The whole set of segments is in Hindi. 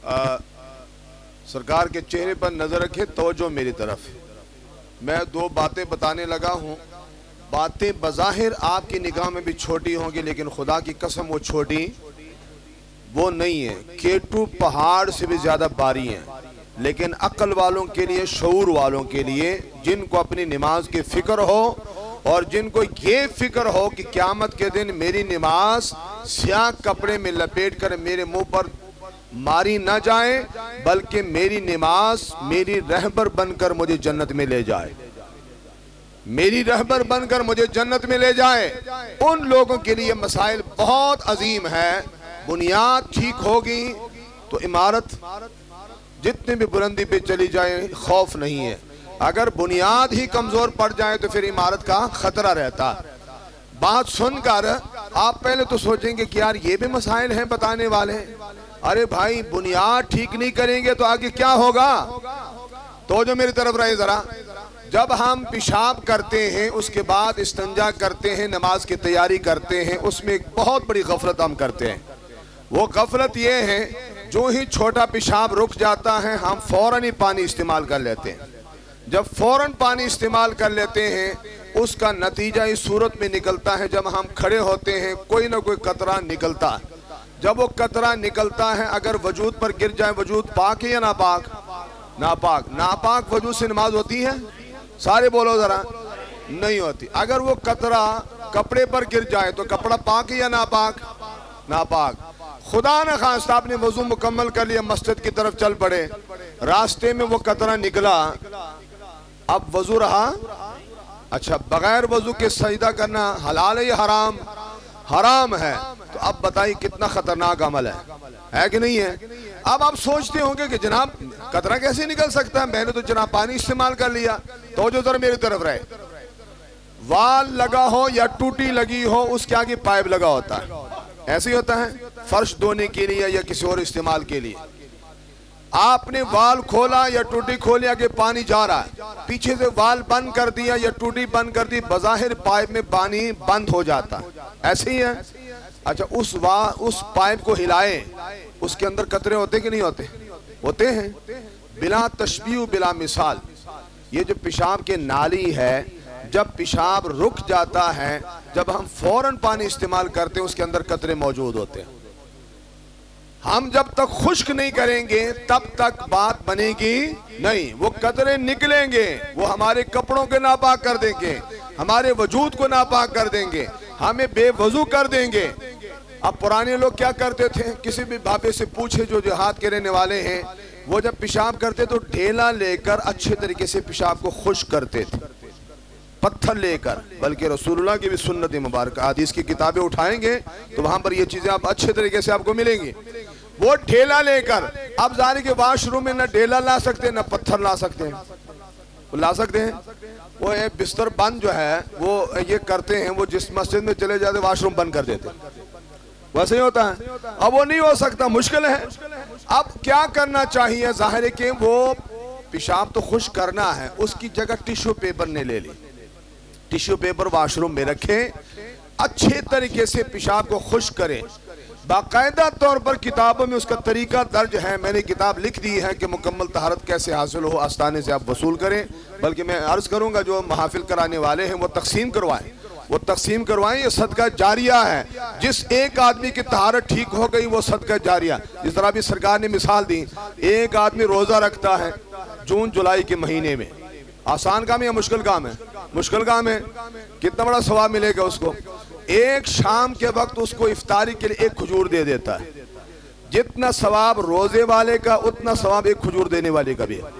सरकार के चेहरे पर नजर रखे, तवज्जो मेरी तरफ। मैं दो बातें बताने लगा हूँ। बातें बज़ाहिर आपकी निगाह में भी छोटी होंगी, लेकिन खुदा की कसम वो छोटी वो नहीं है। केटू पहाड़ से भी ज्यादा बारी है। लेकिन अक्ल वालों के लिए, शऊर वालों के लिए, जिनको अपनी नमाज की फिक्र हो और जिनको ये फिक्र हो कि क़यामत के दिन मेरी नमाज स्याह कपड़े में लपेट कर मेरे मुंह पर मारी न जाए, बल्कि मेरी नमाज मेरी रहबर बनकर मुझे जन्नत में ले जाए, मेरी रहबर बनकर मुझे जन्नत में ले जाए, उन लोगों के लिए मसाइल बहुत अजीम है। बुनियाद ठीक होगी तो इमारत जितने भी बुलंदी पे चली जाए खौफ नहीं है। अगर बुनियाद ही कमजोर पड़ जाए तो फिर इमारत का खतरा रहता। बात सुनकर आप पहले तो सोचेंगे कि यार ये भी मसाइल हैं बताने वाले। अरे भाई, बुनियाद ठीक नहीं करेंगे तो आगे क्या होगा? तो जो मेरी तरफ रहे जरा, जब हम पेशाब करते हैं उसके बाद इस्तिंजा करते हैं, नमाज की तैयारी करते हैं, उसमें एक बहुत बड़ी गफलत हम करते हैं। वो गफलत ये है, जो ही छोटा पेशाब रुक जाता है हम फौरन ही पानी इस्तेमाल कर लेते हैं। जब फौरन पानी इस्तेमाल कर लेते हैं उसका नतीजा इस सूरत में निकलता है, जब हम खड़े होते हैं कोई ना कोई कतरा निकलता है। जब वो कतरा निकलता है अगर वजूद पर गिर जाए, वजूद पाक है या नापाक? नापाक। नापाक वजूद से नमाज होती है? सारे बोलो जरा। नहीं होती। अगर वो कतरा कपड़े पर गिर जाए तो कपड़ा पाक है या नापाक? नापाक। खुदा न खास्ता आपने वजू मुकम्मल कर लिया, मस्जिद की तरफ चल पड़े, रास्ते में वो कतरा निकला, अब वजू रहा? अच्छा, बगैर वजू के सजदा करना हलाल है या हराम? हराम है। तो अब बताइए कितना खतरनाक अमल है कि नहीं है? अब आप सोचते होंगे कि जनाब कतरा कैसे निकल सकता है, मैंने तो जनाब पानी इस्तेमाल कर लिया। तो जो जरा मेरी तरफ रहे, वाल लगा हो या टूटी लगी हो उसके आगे पाइप लगा होता है, ऐसे ही होता है, फर्श धोने के लिए या किसी और इस्तेमाल के लिए। आपने वाल खोला या टूटी खोली, आगे पानी जा रहा है, पीछे से वाल बंद कर दिया या टूटी बंद कर दी, बज़ाहिर पाइप में पानी बंद हो जाता है, ऐसे ही है। अच्छा, उस पाइप को हिलाए, उसके अंदर कतरे होते कि नहीं होते? होते हैं। बिला तशबीह बिला मिसाल, ये जो पेशाब के नाली है, जब पेशाब रुक जाता है, जब हम फौरन पानी इस्तेमाल करते हैं उसके अंदर कतरे मौजूद होते हैं। हम जब तक खुश्क नहीं करेंगे तब तक बात बनेगी नहीं। वो कतरे निकलेंगे, वो हमारे कपड़ों के नापाक कर देंगे, हमारे वजूद को नापाक कर देंगे, हमें बेवजू कर देंगे। अब पुराने लोग क्या करते थे, किसी भी बाबे से पूछे जो देहात के रहने वाले हैं, वो जब पेशाब करते तो ढेला लेकर अच्छे तरीके से पेशाब को खुश्क करते थे, पत्थर लेकर। बल्कि रसूलुल्लाह की भी सुन्नत मुबारक हदीस की किताबें उठाएंगे तो वहां पर ये चीजें आप अच्छे तरीके से आपको मिलेंगी। वो ढेला लेकर, अब जाने के वॉशरूम में न ढेला ला सकते न पत्थर ला सकते हैं, वो ला सकते हैं। वो एक बिस्तर बंद जो है वो ये करते हैं, वो जिस मस्जिद में चले जाते वॉशरूम बंद कर देते, वैसे ही होता है। अब वो नहीं हो सकता, मुश्किल है। अब क्या करना चाहिए? जाहिर है कि वो पेशाब तो खुश्क करना है, उसकी जगह टिश्यू पेपर ने ले ली, टिश्यू पेपर वॉशरूम में रखें, अच्छे तरीके से पेशाब को खुश्क करें। बाकायदा तौर पर किताबों में उसका तरीका दर्ज है, मैंने किताब लिख दी है कि मुकम्मल तहारत कैसे हासिल हो, आस्ताने से आप वसूल करें। बल्कि मैं अर्ज करूंगा जो महाफिल कराने वाले हैं वो तकसीम करवाएं, वो तकसीम करवाएं। ये सदका जारिया है, जिस एक आदमी की तहारत ठीक हो गई वो सदका जारिया। जिस तरह भी सरकार ने मिसाल दी, एक आदमी रोजा रखता है जून जुलाई के महीने में, आसान काम है या मुश्किल काम है? मुश्किल काम है। कितना बड़ा सवाब मिलेगा उसको? एक शाम के वक्त उसको इफ्तारी के लिए एक खजूर दे देता है। जितना सवाब रोजे वाले का उतना सवाब एक खजूर देने वाले का भी है।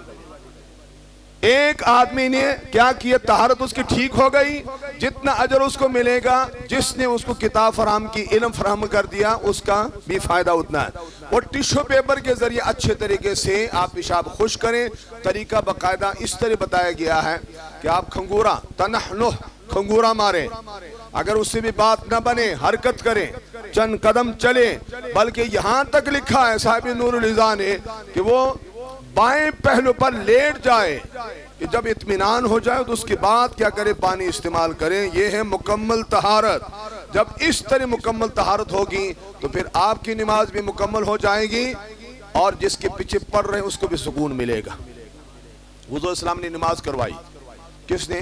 एक आदमी ने क्या किया, तहारत उसकी ठीक हो गई, जितना अजर उसको मिलेगा, जिसने उसको किताब फराहम की, इल्म फराहम कर दिया, उसका भी फायदा उतना है। और टिश्यू पेपर के जरिए अच्छे तरीके से आप पेशाब खुश करें। तरीका बाकायदा इस तरह बताया गया है कि आप खंगूरा तनहनुह खंगूरा मारें, अगर उससे भी बात न बने हरकत करें, चंद कदम चले। बल्कि यहां तक लिखा है साहिब नूरुल इज़ा ने कि वो बाएं पहलू पर लेट जाए कि जब इत्मीनान हो जाए तो उसके बाद क्या करे, पानी इस्तेमाल करें। यह है मुकम्मल तहारत। जब इस तरह मुकम्मल तहारत होगी तो फिर आपकी नमाज भी मुकम्मल हो जाएगी और जिसके पीछे पढ़ रहे हैं उसको भी सुकून मिलेगा। हुज़ूर इस्लाम ने नमाज करवाई। किसने?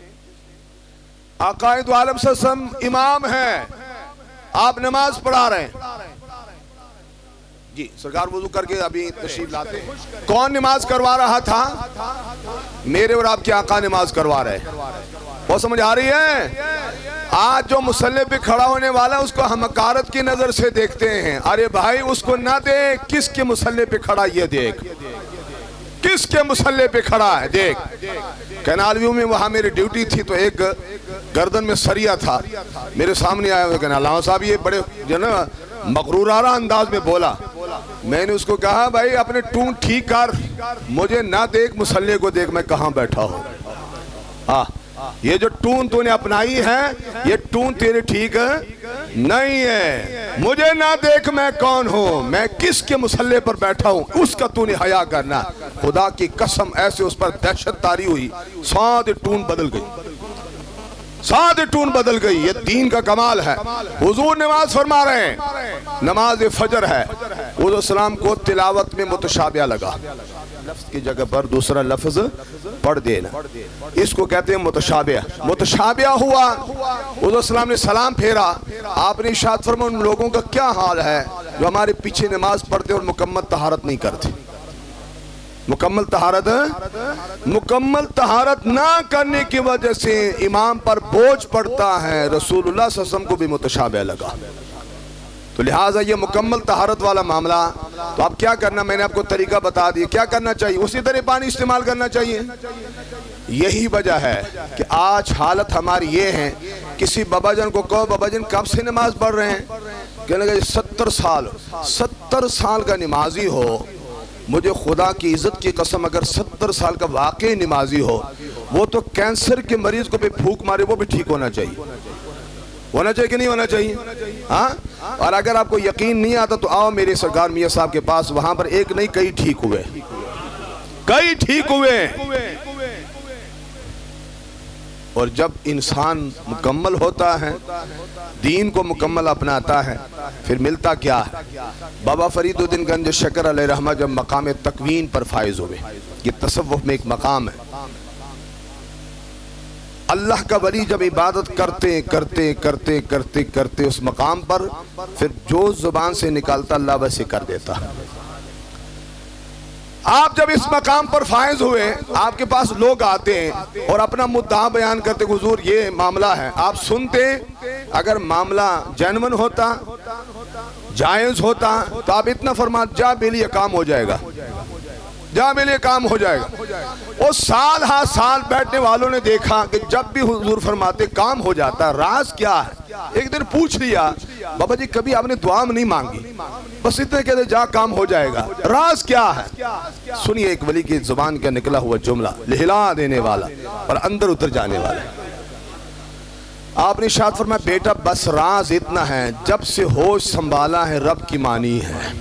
आकाए दो आलम सल्लम इमाम है, आप नमाज पढ़ा रहे हैं जी। सरकार वुज़ू करके अभी तशरीफ लाते हैं। कौन नमाज करवा रहा था? मेरे और आपके आका नमाज करवा रहे हैं। वो समझ आ रही है? आज जो मुसल्ले पे खड़ा होने वाला है उसको हम हकारत की नजर से देखते हैं। अरे भाई उसको ना देख, किसके मुसल्ले पे खड़ा ये देख, किसके मुसल्ले पे खड़ा है देख। कैनाल व्यू में वहां मेरी ड्यूटी थी तो एक गर्दन में सरिया था, मेरे सामने आया हुआ कहना साहब ये बड़े जो ना मगरूराना अंदाज में बोला। मैंने उसको कहा भाई अपने टून ठीक कर, मुझे ना देख, मुसल्ले को देख मैं कहाँ बैठा हूँ। ये जो टून तूने अपनाई है ये टून तेरे ठीक नहीं है। मुझे ना देख मैं कौन हूँ, मैं किसके मुसल्ले पर बैठा हूँ, उसका तूने हया करना। खुदा की कसम ऐसे उस पर दहशत तारी हुई, साथ टून बदल गई, साथ टून बदल गई। ये दीन का कमाल है। हुजूर नमाज फरमा रहे हैं, नमाज फजर है। हुजूर सलाम को तिलावत में मुतशाबिहा लगा, लफ्ज की जगह पर दूसरा लफ्ज पढ़ देना, इसको कहते हैं मुतशाबिहा। मुतशाबिहा हुआ, हुजूर सलाम ने सलाम फेरा। आपने इरशाद फरमाया उन लोगों का क्या हाल है जो हमारे पीछे नमाज पढ़ते और मुकम्मल तहारत नहीं करते। मुकम्मल तहारत ना करने की वजह से इमाम पर बोझ पड़ता है। रसूलुल्लाह सल्लल्लाहु अलैहि वसल्लम को भी मुतशाबिहा लगा। तो लिहाजा ये मुकम्मल तहारत वाला मामला, तो आप क्या करना, मैंने आपको तरीका बता दिया क्या करना चाहिए, उसी तरह पानी इस्तेमाल करना चाहिए। यही वजह है कि आज हालत हमारी ये है, किसी बाबाजन को कहो बाबाजन कब से नमाज पढ़ रहे हैं, कहने लगे 70 साल का नमाजी हो। मुझे खुदा की इज्जत की कसम अगर 70 साल का वाकई नमाजी हो, वो तो कैंसर के मरीज को भी फूंक मारे वो भी ठीक होना चाहिए। होना चाहिए कि नहीं होना चाहिए? हाँ। और अगर आपको यकीन नहीं आता तो आओ मेरे सरकार मियाँ साहब के पास, वहां पर एक नहीं कई ठीक हुए, कई ठीक हुए। और जब इंसान मुकम्मल होता है, दीन को मुकम्मल अपनाता है, फिर मिलता क्या है? बाबा फरीदुद्दीन गंज शकर अलैहि रहमत जब मकाम तकवीन पर फायज हुए, ये तसव्वुफ में एक मकाम है। अल्लाह का वली जब इबादत करते करते करते करते करते उस मकाम पर, फिर जो जुबान से निकालता अल्लाह वैसे कर देता। आप जब इस मकाम पर फायज हुए, आपके पास लोग आते हैं और अपना मुद्दा बयान करते, हुजूर ये मामला है। आप सुनते, अगर मामला जेन्युइन होता, जायज होता, तो आप इतना फरमा जा बेली काम हो जाएगा, जा मेरे काम हो जाएगा। और साल हाँ साल बैठने वालों ने देखा कि जब भी हुजूर फरमाते काम हो जाता। राज क्या है? एक दिन पूछ लिया, बाबा जी कभी आपने दुआ नहीं मांगी, बस इतने कहते जा काम हो जाएगा, राज क्या है? सुनिए एक वली की जुबान का निकला हुआ जुमला, हिला देने वाला और अंदर उतर जाने वाला। आपने इरशाद फरमाया बेटा बस राज इतना है, जब से होश संभाला है रब की मानी है,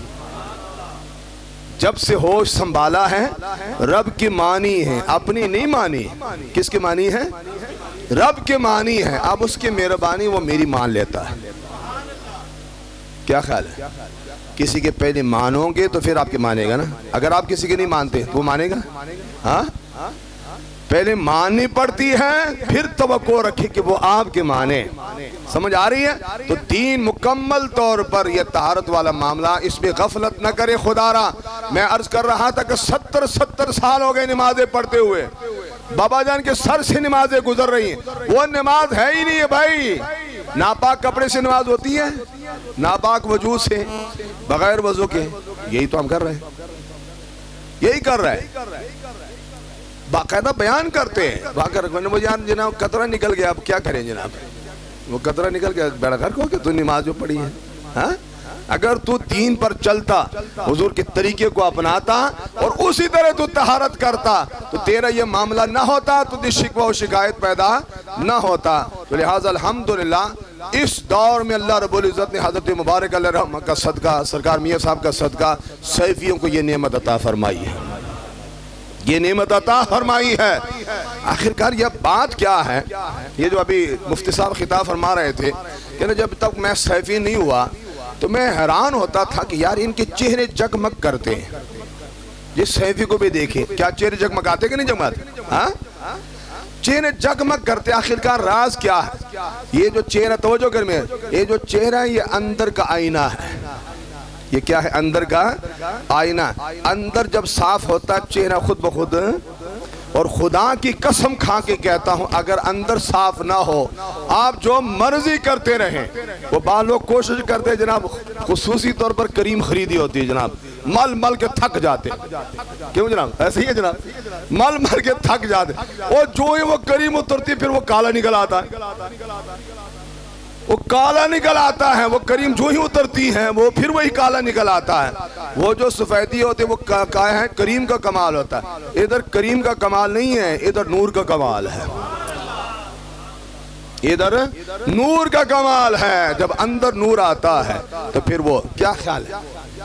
जब से होश संभाला है रब की मानी है, अपनी नहीं मानी। किसकी मानी है? रब की मानी है। अब उसकी मेहरबानी वो मेरी मान लेता है। क्या ख्याल है? किसी के पहले मानोगे तो फिर आपके मानेगा ना। अगर आप किसी के नहीं मानते तो वो मानेगा? हाँ, पहले माननी पड़ती है, फिर तवक्को रखे कि वो आपके माने। समझ आ रही है? तो दीन मुकम्मल तौर पर यह तहारत वाला मामला, इसमें गफलत न करे खुदारा। मैं अर्ज कर रहा था कि 70 साल हो गए नमाजें पढ़ते हुए, बाबा जान के सर से नमाजें गुजर रही हैं, वो नमाज है ही नहीं है भाई। नापाक कपड़े से नमाज होती है, नापाक वजू से, बगैर वजू के। यही तो हम कर रहे हैं, यही कर रहे हैं, बाकायदा बयान करते हैं। जान जनाब कतरा निकल गया, अब क्या करें जनाब, वो कतरा निकल गया, बेड़ा घर को तू नमाज जो पढ़ी है। हाँ? अगर तू दीन पर चलता, हुजूर के तरीके को अपनाता और उसी तरह तू तहारत करता, तो तेरा ये मामला ना होता, तो शिकवा और शिकायत पैदा ना होता। तो लिहाजा अल्हम्दुलिल्लाह इस दौर में अल्लाह रब्बुल इज़्ज़त ने हज़रत मुबारक अलैहि रहमत का सदका, सरकार मियाँ साहब का सदका, सैफियों को ये नेमत अता फरमाई है, ये नेमत अता फरमाई है। आखिरकार यह बात क्या है? ये जो अभी मुफ्ती साहब खिताब फरमा रहे थे कि जब तक मैं सैफी नहीं हुआ तो मैं हैरान होता था कि यार इनके चेहरे जगमग करते हैं। जिस सैफी को भी देखे, क्या चेहरे जगमगाते कि नहीं जगमगाते? हाँ, चेहरे जगमग करते। आखिरकार राज क्या है? ये जो चेहरा, तवज्जो कर में, ये जो चेहरा है ये अंदर का आईना है। ये क्या है? अंदर का आईना। अंदर जब साफ होता है चेहरा खुद ब खुद, और खुदा की कसम खा के कहता हूं अगर अंदर साफ ना हो, आप जो मर्जी करते रहें। वो बाल लोग कोशिश करते जनाब, खुसूसी तौर पर करीम खरीदी होती है जनाब, मल मल के थक जाते। क्यों जनाब? ऐसे ही है जनाब, मल मल के थक जाते। और जो ही वो करीम उतरती फिर वो काला निकल आता है, वो काला निकल आता है। वो करीम जो ही उतरती है वो फिर वही काला निकल आता है। वो जो सफेदी होती है वो क्या है? करीम का कमाल होता है। इधर करीम का कमाल नहीं है, इधर नूर का कमाल है। इधर नूर का कमाल है। जब अंदर नूर आता है तो फिर वो क्या ख्याल है?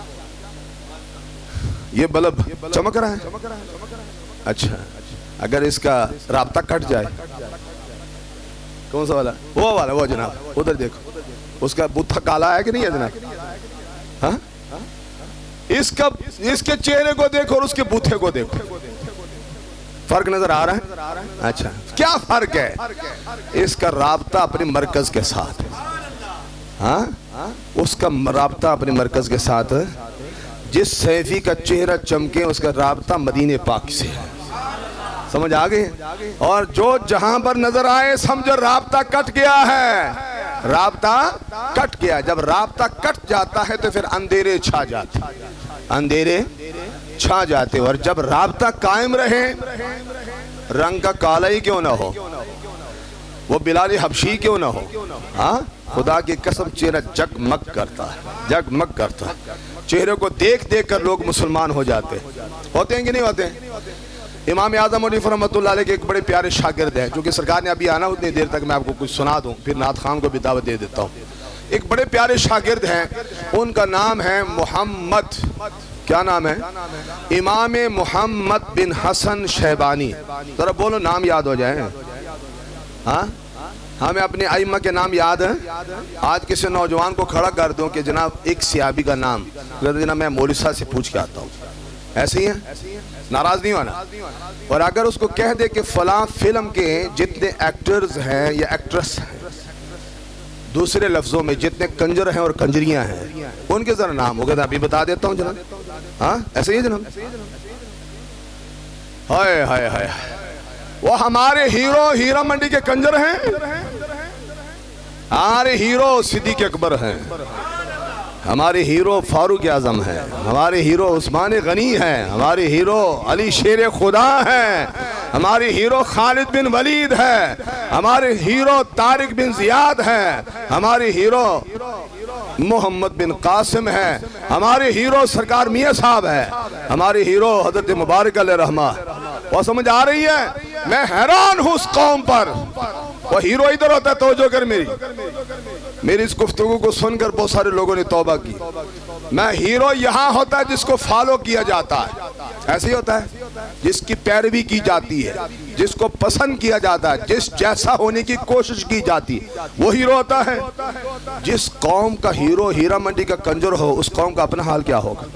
ये बल्ब चमक रहा है। अच्छा, अगर इसका राब्ता कट जाए, कौन सा वाला? वो वाला, वो जनाब उधर देखो, उसका बूथा काला है कि नहीं है जनाब? हाँ, इसका, इसके चेहरे को देखो और उसके बूथे को देखो, फर्क नजर आ रहा है? अच्छा, क्या फर्क है? इसका राब्ता अपने मरकज के साथ, हाँ, उसका राब्ता अपने मरकज के साथ। जिस सैफी का चेहरा चमके उसका राब्ता मदीने पाक से है। समझ आ गई? और जो जहां पर नजर आए समझो राब्ता कट गया है। राब्ता कट गया। जब राब्ता कट जाता है तो फिर अंधेरे छा जाते, अंधेरे छा जाते। और जब राब्ता कायम रहे, रंग का काला ही क्यों ना हो, वो बिलाल हबशी क्यों ना हो, हाँ, खुदा की कसम चेहरा जगमग करता है, जगमग करता है। चेहरे को देख देख कर लोग मुसलमान हो जाते होते हैं कि नहीं होते? इमाम आज़म हनीफ़ा रहमतुल्लाह अलैह के एक बड़े प्यारे शागिर्द हैं, क्योंकि सरकार ने अभी आना, उतनी देर तक मैं आपको कुछ सुना दूं, फिर नात खान को भी दावत दे देता हूँ। एक बड़े प्यारे शागिर्द हैं, उनका नाम है मोहम्मद। क्या नाम है? इमाम मोहम्मद बिन हसन शैबानी। जरा बोलो, नाम याद हो जाए। हाँ, हमें अपने आइम्मा के नाम याद है। आज किसी नौजवान को खड़ा कर दूं कि जनाब एक सियाबी का नाम, जनाब मैं मौलवी साहब से पूछ के आता हूँ, ऐसे ही है, नाराज नहीं होना। और अगर उसको कह दे कि फलां फिल्म के जितने एक्टर्स हैं या एक्ट्रेस हैं, दूसरे लफ्जों में जितने कंजर हैं और कंजरियां हैं, उनके जरा नाम हो गए, अभी बता देता हूँ जनाब। हाँ, ऐसे ही जनाब। हाय हाय हाय, वो हमारे हीरो हीरा मंडी के कंजर हैं, हमारे हीरो सिद्दीक अकबर हैं, हमारे हीरो फारूक आजम है, हमारे हीरो उस्मान गनी है, हमारे हीरो अली शेर खुदा है, हमारे हीरो खालिद बिन वलीद है, हमारे हीरो तारिक बिन जियाद है, हमारे हीरो मोहम्मद बिन कासिम है, हमारे हीरो सरकार मियाँ साहब है, हमारे हीरो हजरत मुबारक अलैहिर्रहमा। वो समझ आ रही है? मैं हैरान हूँ उस कौम पर। वो हीरो इधर होता है, तवज्जो कर मेरी इस गुफ्तगू को सुनकर बहुत सारे लोगों ने तौबा की। मैं हीरो यहाँ होता है जिसको फॉलो किया जाता है, ऐसे ही होता है, जिसकी पैरवी की जाती है, जिसको पसंद किया जाता है, जिस जैसा होने की कोशिश की जाती है, वो हीरो होता है। जिस कौम का हीरो हीरा मंडी का कंजर हो, उस कौम का अपना हाल क्या होगा?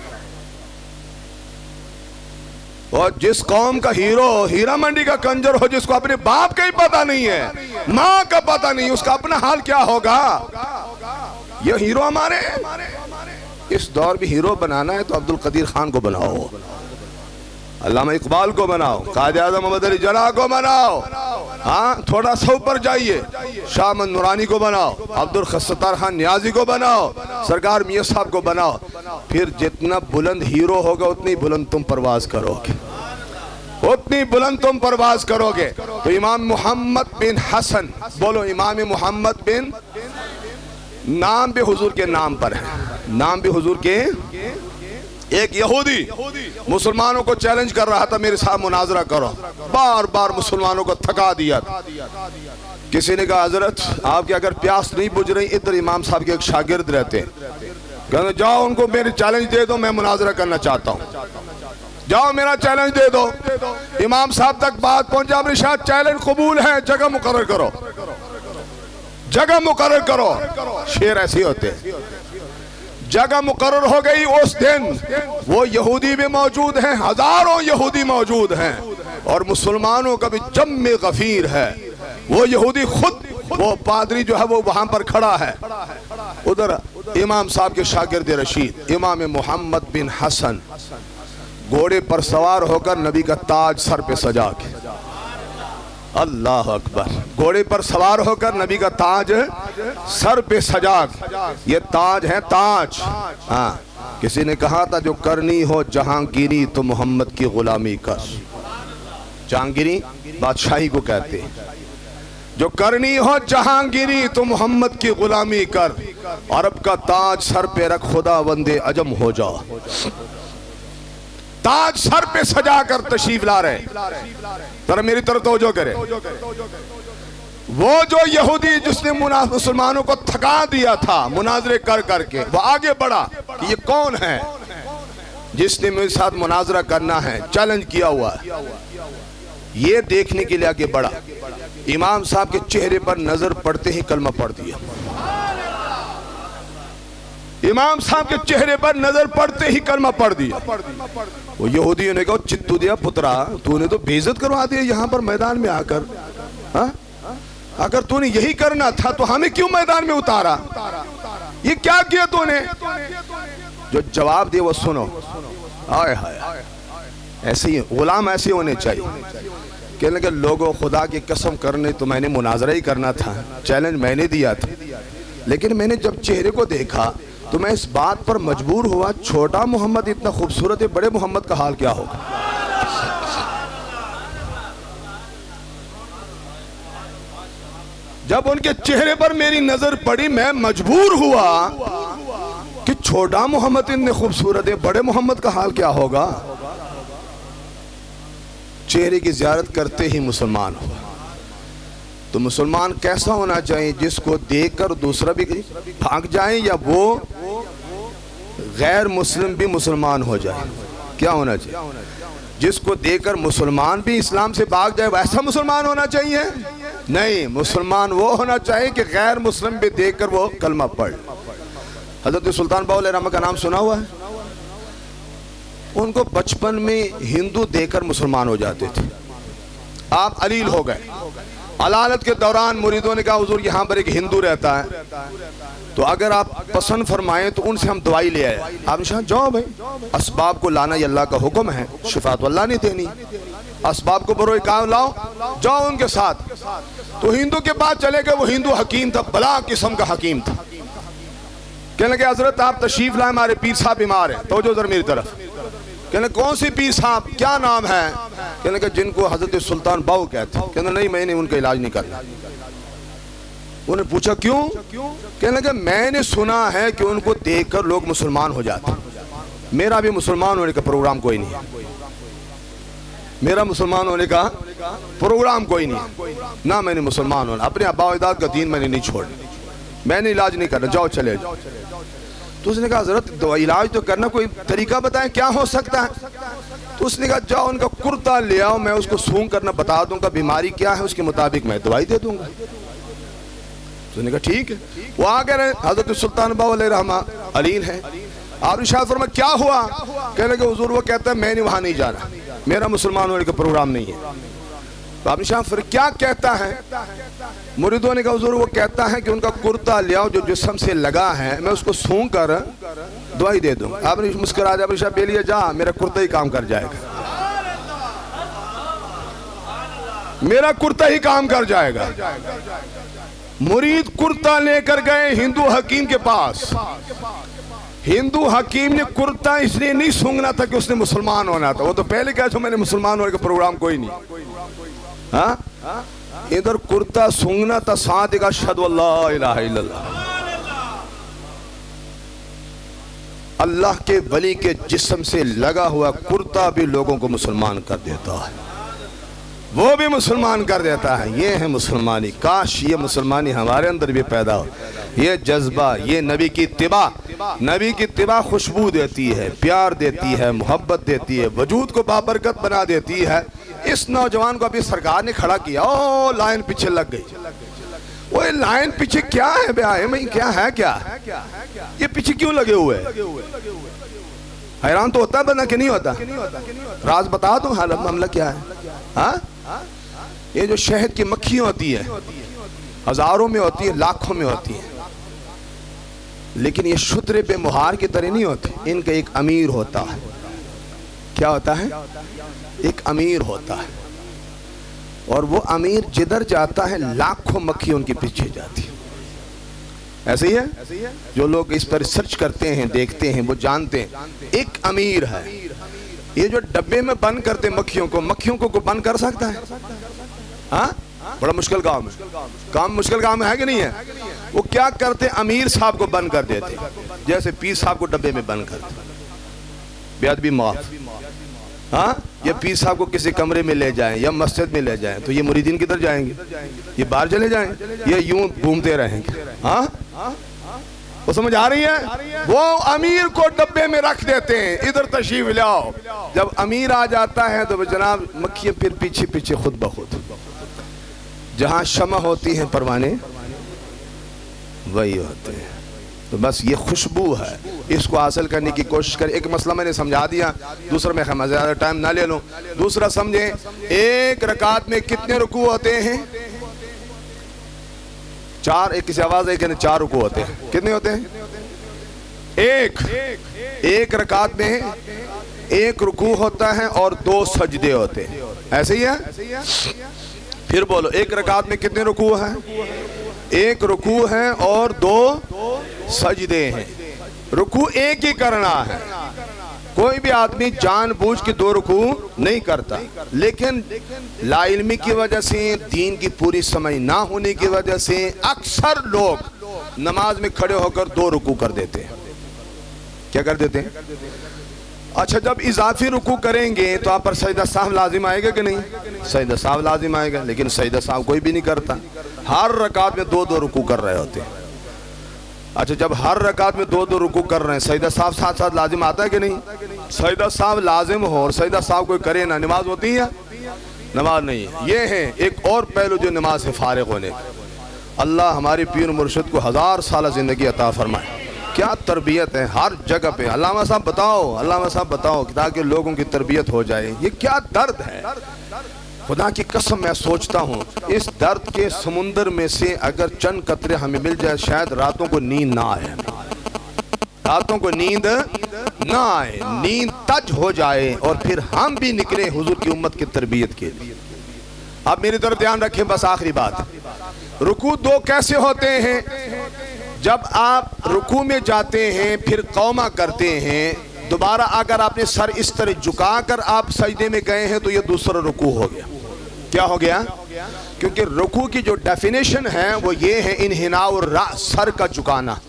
और जिस कौम का हीरो हीरा मंडी का कंजर हो, जिसको अपने बाप का ही पता नहीं है, माँ का पता नहीं, उसका अपना हाल क्या होगा? ये हीरो हमारे। इस दौर में हीरो बनाना है तो अब्दुल कदीर खान को बनाओ, अल्लामा इकबाल को बनाओ, काज़ी आज़म मोहम्मद अली जिन्ना को बनाओ, हाँ, थोड़ा सा ऊपर जाइए, शाह अहमद नूरानी को बनाओ, अब्दुल सत्तार खान नियाजी को बनाओ, सरकार मियाँ साहब को बनाओ। फिर जितना बुलंद हीरो होगा उतनी बुलंद तुम परवाज करोगे, उतनी बुलंद तुम परवाज करोगे। तो इमाम मोहम्मद बिन हसन, बोलो इमाम मोहम्मद बिन, नाम भी हुजूर के नाम पर है, नाम भी हुजूर के। एक यहूदी मुसलमानों को चैलेंज कर रहा था, मेरे साथ मुनाजरा करो, बार बार मुसलमानों को थका दिया। किसी ने कहा हजरत आपकी अगर प्यास नहीं बुझ रही, इधर इमाम साहब के एक शागिर्द रहते, कहते जाओ उनको मेरे चैलेंज दे दो, मैं मुनाजरा करना चाहता हूँ, जाओ मेरा चैलेंज दे दो। इमाम साहब तक बात पहुंचा, मेरे साथ चैलेंज कबूल है, जगह मुकर्रर करो, जगह मुकर्रर करो। शेर ऐसे होते हैं। जगह मुकर्रर हो गई उस दिन, वो यहूदी भी मौजूद हैं, हजारों यहूदी मौजूद हैं, और मुसलमानों का भी जम्मे गफीर है। वो यहूदी खुद, वो पादरी जो है वो वहां पर खड़ा है। उधर इमाम साहब के शागिर्द रशीद इमाम मोहम्मद बिन हसन घोड़े पर सवार होकर नबी का ताज सर पे सजा के, अल्लाह अकबर, घोड़े पर सवार होकर नबी का ताज सर पे सजा के, ये ताज है ताज। हाँ, किसी ने कहा था जो करनी हो जहांगीरी तो मोहम्मद की गुलामी कर। जहांगीरी बादशाही को कहते हैं। जो करनी हो जहांगीरी तो मोहम्मद की गुलामी कर, अरब का ताज सर पे रख खुदा वंदे अजम हो जा। ताज सर पे सजा कर तशरीफ ला रहे, जरा मेरी तरफ तवज्जो करे। वो जो यहूदी जिसने मुसलमानों को थका दिया था मुनाजरे कर करके, वो आगे बढ़ा कि ये कौन है जिसने मेरे साथ मुनाजरा करना है, चैलेंज किया हुआ है। ये देखने के लिए आगे बढ़ा। इमाम साहब के चेहरे पर नजर पड़ते ही कलमा पढ़ दिया। इमाम साहब के चेहरे पर नजर पड़ते ही कलमा पढ़ दिया। वो यहूदियों ने कहा चित्तू दिया पुत्रा, तूने तो बेइज्जत करवा दिया यहाँ पर मैदान में आकर। हा? अगर तूने यही करना था तो हमें क्यों मैदान में उतारा? ये क्या किया तूने? जो जवाब दिया वो सुनो। आए हाय, ऐसे ही गुलाम ऐसे होने चाहिए। कहने लगे लोगों खुदा की कसम करने तो मैंने मुनाजरा ही करना था, चैलेंज मैंने दिया था, लेकिन मैंने जब चेहरे को देखा तो मैं इस बात पर मजबूर हुआ, छोटा मोहम्मद इतना खूबसूरत है, बड़े मोहम्मद का हाल क्या होगा। जब उनके चेहरे पर मेरी नजर पड़ी, मैं मजबूर हुआ कि छोटा मोहम्मद इतने खूबसूरत है, बड़े मोहम्मद का हाल क्या होगा। चेहरे की ज़ियारत करते ही मुसलमान हुआ। तो मुसलमान कैसा होना चाहिए? जिसको देखकर दूसरा भी भाग जाए या वो गैर मुस्लिम भी मुसलमान हो जाए। क्या होना चाहिए? जिसको देखकर मुसलमान भी इस्लाम से भाग जाए, वैसा मुसलमान होना चाहिए? नहीं, मुसलमान वो होना चाहिए कि गैर मुस्लिम भी देखकर वो कलमा पढ़। हजरत सुल्तान बाहुल रहमा का नाम सुना हुआ है? उनको बचपन में हिंदू देखकर मुसलमान हो जाते थे। आप अलील हो गए। अलालत के दौरान मुरीदों ने कहा हुजूर यहाँ पर एक हिंदू रहता है, तो अगर आप पसंद फरमाएं तो उनसे हम दवाई ले आए। आपने कहा जाओ भाई, असबाब को लाना ये अल्लाह का हुक्म है, शिफात अल्लाह ने देनी, असबाब को बरोए काम लाओ, जाओ उनके साथ। तो हिंदू के पास चले गए। वो हिंदू हकीम था, बला किस्म का हकीम था। कहने लगे हजरत आप तशरीफ लाए, हमारे पीर साहब बीमार है, तो जो जरा मेरी तरफ। कहने कौन सी पीर साहब, क्या नाम है? कहने के जिनको हजरत सुल्तान बाहू कहते। कहने नहीं, मैंने उनका इलाज नहीं करना। उन्होंने पूछा क्यों? कहने लगे मैंने सुना है कि उनको देखकर लोग मुसलमान हो जाते। मेरा भी मुसलमान होने का प्रोग्राम कोई नहीं है, मेरा मुसलमान होने का प्रोग्राम कोई नहीं, ना मैंने मुसलमान होना, अपने अब्बा अजदाद का दीन मैंने नहीं छोड़ना, मैंने इलाज नहीं करना, जाओ चले जाओ। तो उसने कहा हजरत दवा इलाज तो करना, कोई तरीका बताएं क्या हो सकता है? तो उसने कहा जाओ उनका कुर्ता ले आओ, मैं उसको सूंघ करना बता दूंगा, बीमारी क्या है उसके मुताबिक मैं दवाई दे दूंगा। तो उसने कहा ठीक है। वो आ गए, हजरत सुल्तान बाहुल रहमा अलीन है। आप इरशाद फरमाया क्या हुआ? कहने लगे हुजूर वो कहता है मैंने वहां नहीं जाना, मेरा मुसलमान होने का प्रोग्राम नहीं है। तो आपने शाह फिर क्या कहता है? मुरीदों ने कहा हुजूर वो कहता है कि उनका कुर्ता ले आओ जो जिस्म से लगा है, मैं उसको सूंघ कर दवाई दे दूं। आपने मुस्कुरा दिया, आपने शाह बेलिया जा, मेरा कुर्ता ही काम कर जाएगा, मेरा कुर्ता ही काम कर जाएगा। मुरीद कुर्ता लेकर गए हिंदू हकीम के पास। हिंदू हकीम ने कुर्ता इसलिए नहीं सूंघना था कि उसने मुसलमान होना था, वो तो पहले कहा था मैंने मुसलमान होने का प्रोग्राम कोई नहीं। हाँ, इधर कुर्ता सूंघना था, साथ एक अशहदु अल्ला इलाहा इल्लल्लाह। अल्लाह के वली के जिस्म से लगा हुआ कुर्ता भी लोगों को मुसलमान कर देता है, वो भी मुसलमान कर देता है। ये है मुसलमानी। काश ये मुसलमानी हमारे अंदर भी पैदा हो, ये जज्बा, ये नबी की इत्तिबा। नबी की इत्तिबा खुशबू देती है, प्यार देती है, मोहब्बत देती है, वजूद को बाबरकत बना देती है। इस नौजवान को अभी सरकार ने खड़ा किया, ओ लाइन पीछे लग गई। वो लाइन पीछे क्या है भाई, मैं क्या है, क्या ये पीछे क्यों लगे हुए हैं? हैरान तो होता है बना कि नहीं होता? राज बता दूं हालत मामला क्या है? हाँ, ये जो शहद की मक्खियां होती है, हजारों में होती है, लाखों में होती है, लेकिन ये शुतरे पे मुहार की तरह नहीं होती। इनका एक अमीर होता है। क्या होता है? एक अमीर होता है, और वो अमीर जिधर जाता है लाखों मक्खी उनके पीछे जाती है। ऐसे ही है, जो लोग इस पर रिसर्च करते हैं, देखते हैं, वो जानते हैं एक अमीर है। ये जो डब्बे में बंद करते मक्खियों को बंद कर सकता है? हाँ, बड़ा मुश्किल काम है। मुश्किल काम है कि नहीं है? वो क्या करते, अमीर साहब को बंद कर देते, जैसे पीर साहब को डब्बे में बंद करते, बेअदबी माफ। हाँ, ये पीर साहब को किसी कमरे में ले जाएं या मस्जिद में ले जाएं तो ये मुरीदीन किधर जाएंगे? ये बाहर चले जाएं, ये यूं घूमते रहेंगे। हाँ, वो समझ आ रही है? वो अमीर को डब्बे में रख देते हैं, इधर तशरीफ लाओ। जब अमीर आ जाता है तो जनाब मक्खियां फिर पीछे पीछे खुद ब खुद। जहां शमा होती है परवाने वही होते हैं। तो बस ये खुशबू है, इसको हासिल करने की कोशिश करें। एक मसला मैंने समझा दिया, दूसरा मैं ज़्यादा टाइम ना ले लूं। दूसरा समझे, एक रकात में कितने रुकू होते हैं? 4। एक किसी आवाज है कि 4 रुकू होते हैं। कितने होते हैं? एक रकात में 1 रुकू होता है और 2 सजदे होते हैं। ऐसे ही है? फिर बोलो, एक रकात में कितने रुकू है? 1 रुकू है और 2 सजदे हैं। रुकू एक ही करना है। कोई भी आदमी जानबूझ के 2 रुकू नहीं करता, लेकिन लाइल्मी की वजह से, दीन की पूरी समझ ना होने की वजह से अक्सर लोग नमाज में खड़े होकर 2 रुकू कर देते हैं। क्या कर देते हैं? अच्छा, जब इजाफी रुकू करेंगे तो आप पर सजदा साहब लाजिम आएगा कि नहीं? सजदा साहब लाजिम आएगा, लेकिन सजदा साहब कोई भी नहीं करता। हर रकात में 2-2 रुकू कर रहे होते हैं। अच्छा, जब हर रकात में 2-2 रुकू कर रहे हैं, सजदा साहब साथ साथ लाजिम आता है कि नहीं? सजदा साहब लाजिम हो और सजदा साहब कोई करे ना, नमाज होती है? नमाज नहीं है। ये है एक और पहलू जो नमाज से फारिग होने। अल्लाह हमारे पीर मुर्शिद को 1000 साल जिंदगी अता फरमाए। क्या तरबियत है हर जगह पे। अल्लामा साहब बताओ, ताकि लोगों की तरबियत हो जाए। ये क्या दर्द है, खुदा की कसम मैं सोचता हूँ इस दर्द के समुंदर में से अगर चंद कतरे हमें मिल जाए, शायद रातों को नींद ना आए, नींद तज हो जाए और फिर हम भी निकले हुजूर की उम्मत की तरबियत के लिए। आप मेरी तरफ ध्यान रखें। बस आखिरी बात, रुकू 2 कैसे होते हैं? जब आप रुकू में जाते हैं फिर कौमा करते हैं, दोबारा अगर आपने सर इस तरह झुकाकर आप सजदे में गए हैं तो ये दूसरा रुकू हो गया। क्या हो गया? क्योंकि रुकू की जो डेफिनेशन है वो ये है इन्हिना और सर का झुकाना,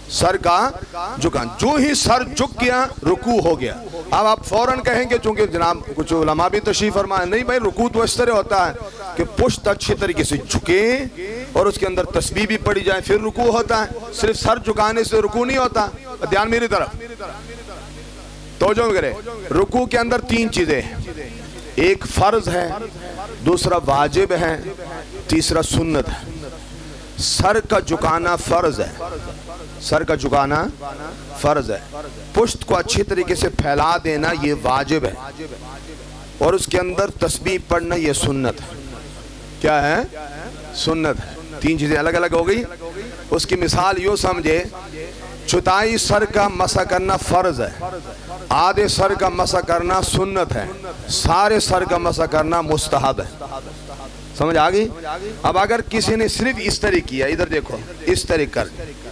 जो ही सर झुक गया रुकू हो गया। अब आप फौरन कहेंगे, चूंकि जनाब कुछ उलमा भी तशरीफ फरमाए, नहीं भाई रुकू तो इस तरह होता है कि पुश्त अच्छी तरीके से झुके और उसके अंदर तस्बीह भी पड़ी जाए फिर रुकू होता है। सिर्फ सर झुकाने से रुकू नहीं होता। ध्यान मेरी तरफ तवज्जो करें। रुकू के अंदर 3 चीजें हैं, एक फर्ज है, दूसरा वाजिब है, तीसरा सुन्नत है। सर का झुकाना फर्ज है, पुश्त को अच्छी तरीके से फैला देना ये वाजिब है, और उसके अंदर तस्बीह पढ़ना ये सुन्नत है। क्या है? सुन्नत है। 3 चीजें अलग अलग हो गई। उसकी मिसाल यूं समझे, चौथाई सर का मसा करना फर्ज है, आधे सर का मसा करना सुन्नत है, सारे सर का मसा करना मुस्तहब है। समझ आ गई? अब अगर किसी ने सिर्फ इस तरह किया, इधर देखो, इस तरह कर,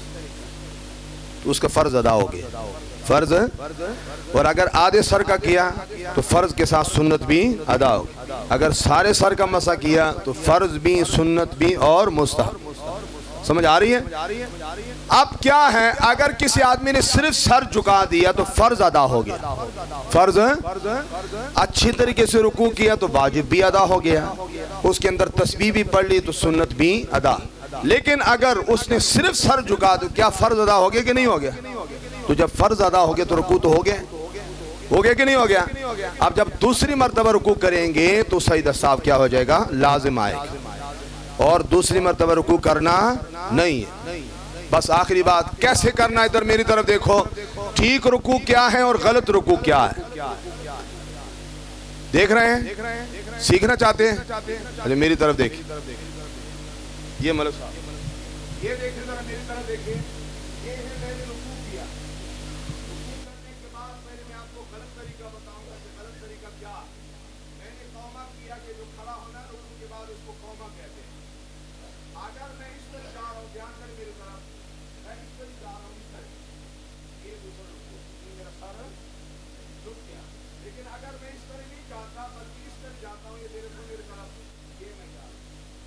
तो उसका फर्ज अदा हो गया, फर्ज। और अगर आधे सर का किया तो फर्ज के साथ सुन्नत भी अदा हो। अगर सारे सर का मसा किया तो फर्ज भी, सुन्नत भी और मुस्तहब। समझ आ रही है? अब क्या है, अगर किसी आदमी ने सिर्फ सर झुका दिया तो फर्ज अदा हो गया, फर्ज। अच्छी तरीके से रुकू किया तो वाजिब भी अदा हो गया, उसके अंदर तस्बीह भी पढ़ ली तो सुन्नत भी अदा। लेकिन अगर उसने सिर्फ सर झुका तो क्या फर्ज अदा हो गया कि नहीं हो गया? तो जब फर्ज अदा हो गया तो रुकू तो हो गया कि नहीं हो गया? अब जब दूसरी मर्तबा रुकू करेंगे तो सजदा साहब क्या हो जाएगा? लाजिम आएगा। और दूसरी मर्तबा रुकू करना नहीं है। बस आखिरी बात, कैसे करना है, इधर मेरी तरफ देखो। ठीक रुकू क्या है और गलत रुकू क्या है, देख रहे हैं? सीखना चाहते हैं? अरे मेरी तरफ देखिए, ये मलिक साहब, ये देखिए जरा मेरी तरफ देखिए। ये है मैंने रुकू किया, रुकू करने के बाद पहले मैं आपको गलत तरीका बताऊंगा कि गलत तरीका क्या। मैंने कौमा किया कि जो खड़ा होना रुकू के बाद उसको कौमा कहते हैं। अगर मैं इस तरह जा रहा हूँ, ध्यान करें मेरी तरफ, मैं इस तरह जा रहा हूँ, इस तरह, ये दूसरा रुकू, ये मेरा सारा रुक गया। लेकिन अगर मैं इस तरह नहीं जाता बल्कि इस तरह जाता हूँ, ये मेरे को मेरी तरफ, ये मैं जा रहा हूँ,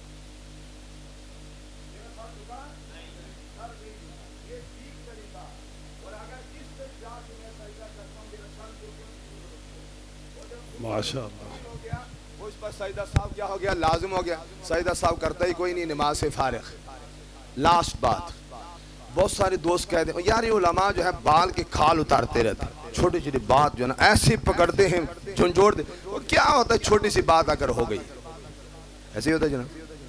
मेरा सर रुका नहीं, सर नहीं रुका, ये ठीक तरीका। और अगर इस तरह जाके मैं सजदा करता हूँ, मेरा सर माशाअल्लाह हो गया, वो इस पर सजदा साहब क्या हो गया, लाजिम हो गया। सजदा साहब करता ही कोई नहीं, नमाज से फारिग। लास्ट बात, बहुत सारे दोस्त कहते हैं यार ये उलमा जो है बाल के खाल उतारते रहते हैं, छोटी छोटी बात जो है ना ऐसे पकड़ते हैं, झुंझोड़ दे। वो क्या होता है, छोटी सी बात अगर हो गई ऐसे ही होता है जनाब।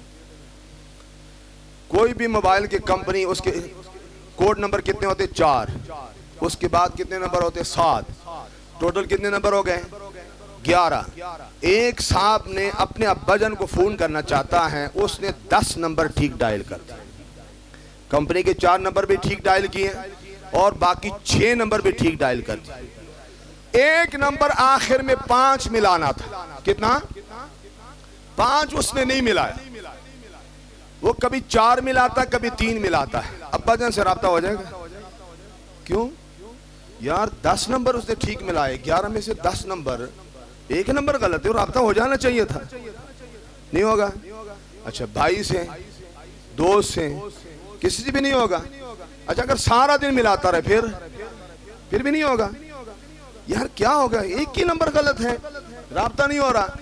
कोई भी मोबाइल की कंपनी, उसके कोड नंबर कितने होते, 4, उसके बाद कितने नंबर होते, 7, टोटल कितने नंबर हो गए, 11। एक साहब ने अपने अब्बाजान को फोन करना चाहता है, उसने 10 नंबर ठीक डायल कर दिए। कंपनी के 4 नंबर भी ठीक डायल किए और बाकी 6 नंबर भी ठीक डायल कर दिए। एक नंबर आखिर में 5 मिलाना था, कितना, 5 उसने नहीं मिलाया। वो कभी 4 मिलाता, कभी 3 मिलाता है। अब्बाजान से राब्ता हो जाएगा, क्यों यार 10 नंबर उसने ठीक मिलाए, 11 में से 10 नंबर, एक नंबर गलत है और राब्ता हो जाना चाहिए था, नहीं होगा। अच्छा भाई से, दोस्त से, किसी से भी नहीं होगा। अच्छा अगर सारा दिन मिलाता रहे फिर भी नहीं होगा। यार क्या होगा, एक ही नंबर गलत है, राब्ता नहीं हो रहा।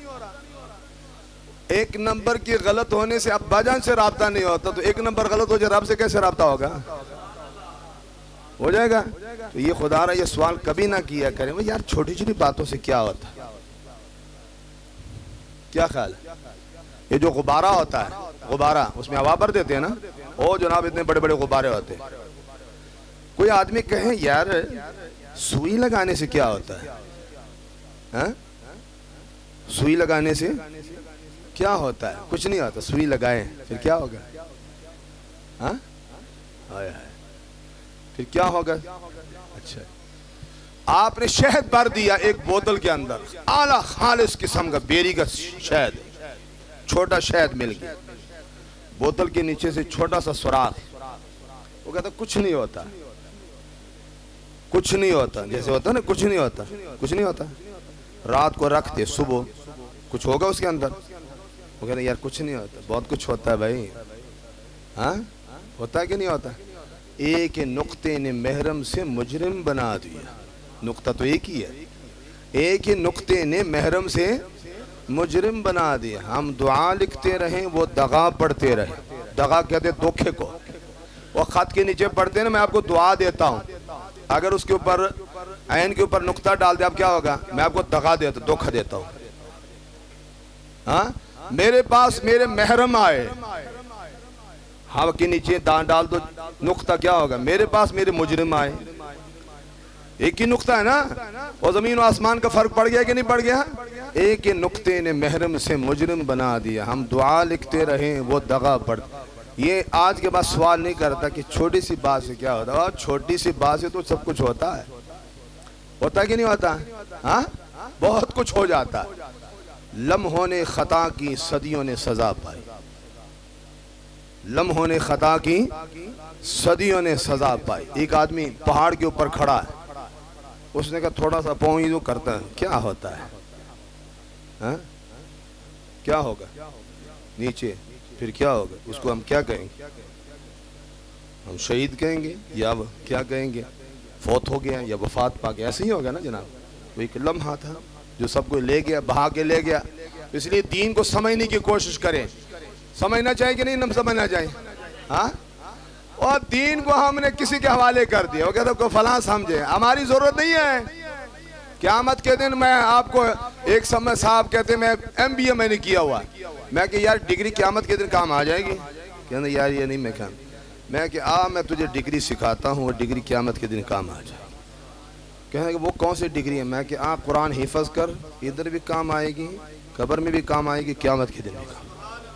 एक नंबर के गलत होने से अब्बाजान से राब्ता नहीं होता, तो एक नंबर गलत हो जाए रब से कैसे राब्ता होगा, हो जाएगा। तो ये खुदा रहा, ये सवाल कभी ना किया करें यार छोटी छोटी बातों से क्या होता है, क्या ख्याल है। ये जो गुब्बारा होता है, गुब्बारा उसमें हवा भर देते हैं ना, ओ जनाब इतने बड़े बड़े गुब्बारे होते हैं। कोई आदमी कहे यार सुई लगाने से क्या होता है, हा? सुई लगाने से क्या होता है, कुछ नहीं होता। सुई लगाए फिर क्या होगा, हाँ फिर क्या होगा। अच्छा आपने शहद भर दिया एक बोतल के अंदर, आला खालिस किस्म का बेरी का शहद, छोटा शहद मिल गया, बोतल के नीचे से छोटा सा सुराख। वो कहता कुछ नहीं होता, कुछ नहीं होता, जैसे होता ना कुछ नहीं होता, कुछ नहीं होता। रात को रखते, सुबह कुछ होगा उसके अंदर। वो कहते यार कुछ नहीं होता, बहुत कुछ होता है भाई, हाँ होता है कि नहीं होता। एक नुक्ते ने महरम से मुजरिम बना दिया, नुक्ता तो एक ही है, एक ही नुक्ते ने महरम से मुजरिम बना दिया। हम दुआ लिखते रहे, वो दगा पढ़ते रहे। दगा कहते धोखे को। वो खत के नीचे पढ़ते ना, मैं आपको दुआ देता हूँ, अगर उसके ऊपर ऐन के ऊपर नुक्ता डाल दे, अब क्या होगा, मैं आपको दगा देता, धोखा देता हूँ। हाँ मेरे पास मेरे महरम आए, हाँ के नीचे दान डाल दो नुक्ता, क्या होगा, मेरे पास मेरे मुजरिम आए। एक ही नुक्ता है ना, और जमीन और आसमान का फर्क पड़ गया कि नहीं पड़ गया। एक ही नुक्ते ने महरम से मुजरिम बना दिया। हम दुआ लिखते रहे, वो दगा पड़। ये आज के बाद सवाल नहीं करता कि छोटी सी बात से क्या होता है। छोटी सी बात से तो सब कुछ होता है, होता है कि नहीं होता, हाँ बहुत कुछ हो जाता है। लम्हों ने खता की सदियों ने सजा पाई, लम्हों ने खता की सदियों ने सजा पाई। एक आदमी पहाड़ के ऊपर खड़ा है, उसने कहा थोड़ा सा पाँव ही तो करता है, क्या होता है, हाँ क्या होगा नीचे, फिर क्या होगा, उसको हम क्या कहेंगे, हम शहीद कहेंगे या क्या कहेंगे, फौत हो गया या वफात पा गया, ऐसे ही होगा ना जनाब। वो एक लम्हा था जो सबको ले गया, बहा के ले गया। इसलिए दीन को समझने की कोशिश करें। समझना चाहिए कि नहीं, न समझना चाहिए, हाँ। और दीन को हमने किसी के हवाले कर दिया, वो कहता को फलां समझे, हमारी जरूरत नहीं है। क़यामत के दिन मैं आपको एक समय साहब कहते मैं MBA मैंने किया हुआ है। मैं कि यार डिग्री क़यामत के दिन काम आ जाएगी? कहते यार ये नहीं मैं कहना। मैं कि मैं तुझे डिग्री सिखाता हूँ और डिग्री क़यामत के दिन काम आ जाएगी। कहने कि वो कौन सी डिग्री है? मैं कि कुरान हिफज कर, इधर भी काम आएगी, कब्र में भी काम आएगी, क़यामत के दिन भी काम।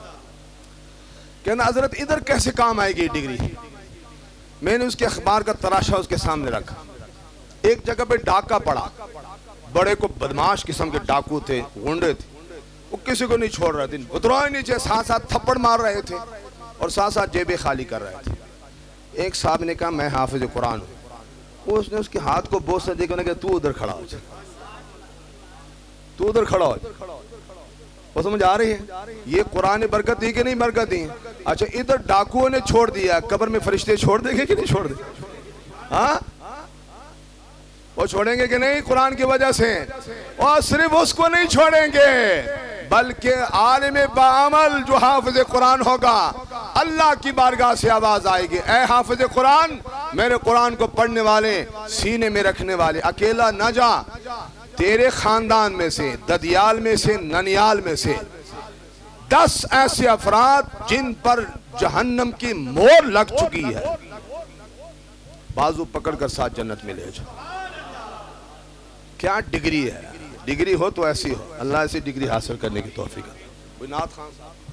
कहना हजरत इधर कैसे काम आएगी डिग्री? मैंने उसके अखबार का तराशा उसके सामने रखा। एक जगह पे डाका पड़ा, बड़े को बदमाश किस्म के डाकू थे, गुंडे थे, वो किसी को नहीं छोड़ रहे थे, उतराए नीचे, साथ साथ थप्पड़ मार रहे थे और साथ साथ जेबें खाली कर रहे थे। एक साहब ने कहा मैं हाफिज कुरान हूँ। उसने उसके हाथ को बोस से देखा, कहा तू उधर खड़ा हो जा, तू उधर खड़ा हो जा। वो समझ आ रही है? ये कुरान ने बरकत दी कि नहीं बरकत दी? अच्छा इधर डाकुओं ने छोड़ दिया, कब्र में फरिश्ते छोड़ देंगे कि नहीं छोड़ देंगे? हाँ वो छोड़ेंगे कि नहीं कुरान की वजह से? और सिर्फ उसको नहीं छोड़ेंगे बल्कि आलिम बाअमल जो हाफिज कुरान होगा, अल्लाह की बारगाह से आवाज आएगी, ऐ हाफिज कुरान, मेरे कुरान को पढ़ने वाले, सीने में रखने वाले, अकेला न जा, तेरे खानदान में से, ददियाल में से, ननियाल में से 10 ऐसे अफराद जिन पर जहन्नम की मोहर लग चुकी है, बाजू पकड़कर साथ जन्नत में ले जाओ। क्या डिग्री है? डिग्री हो तो ऐसी हो, अल्लाह ऐसी डिग्री हासिल करने की तौफीक दे। कोई नाथ खान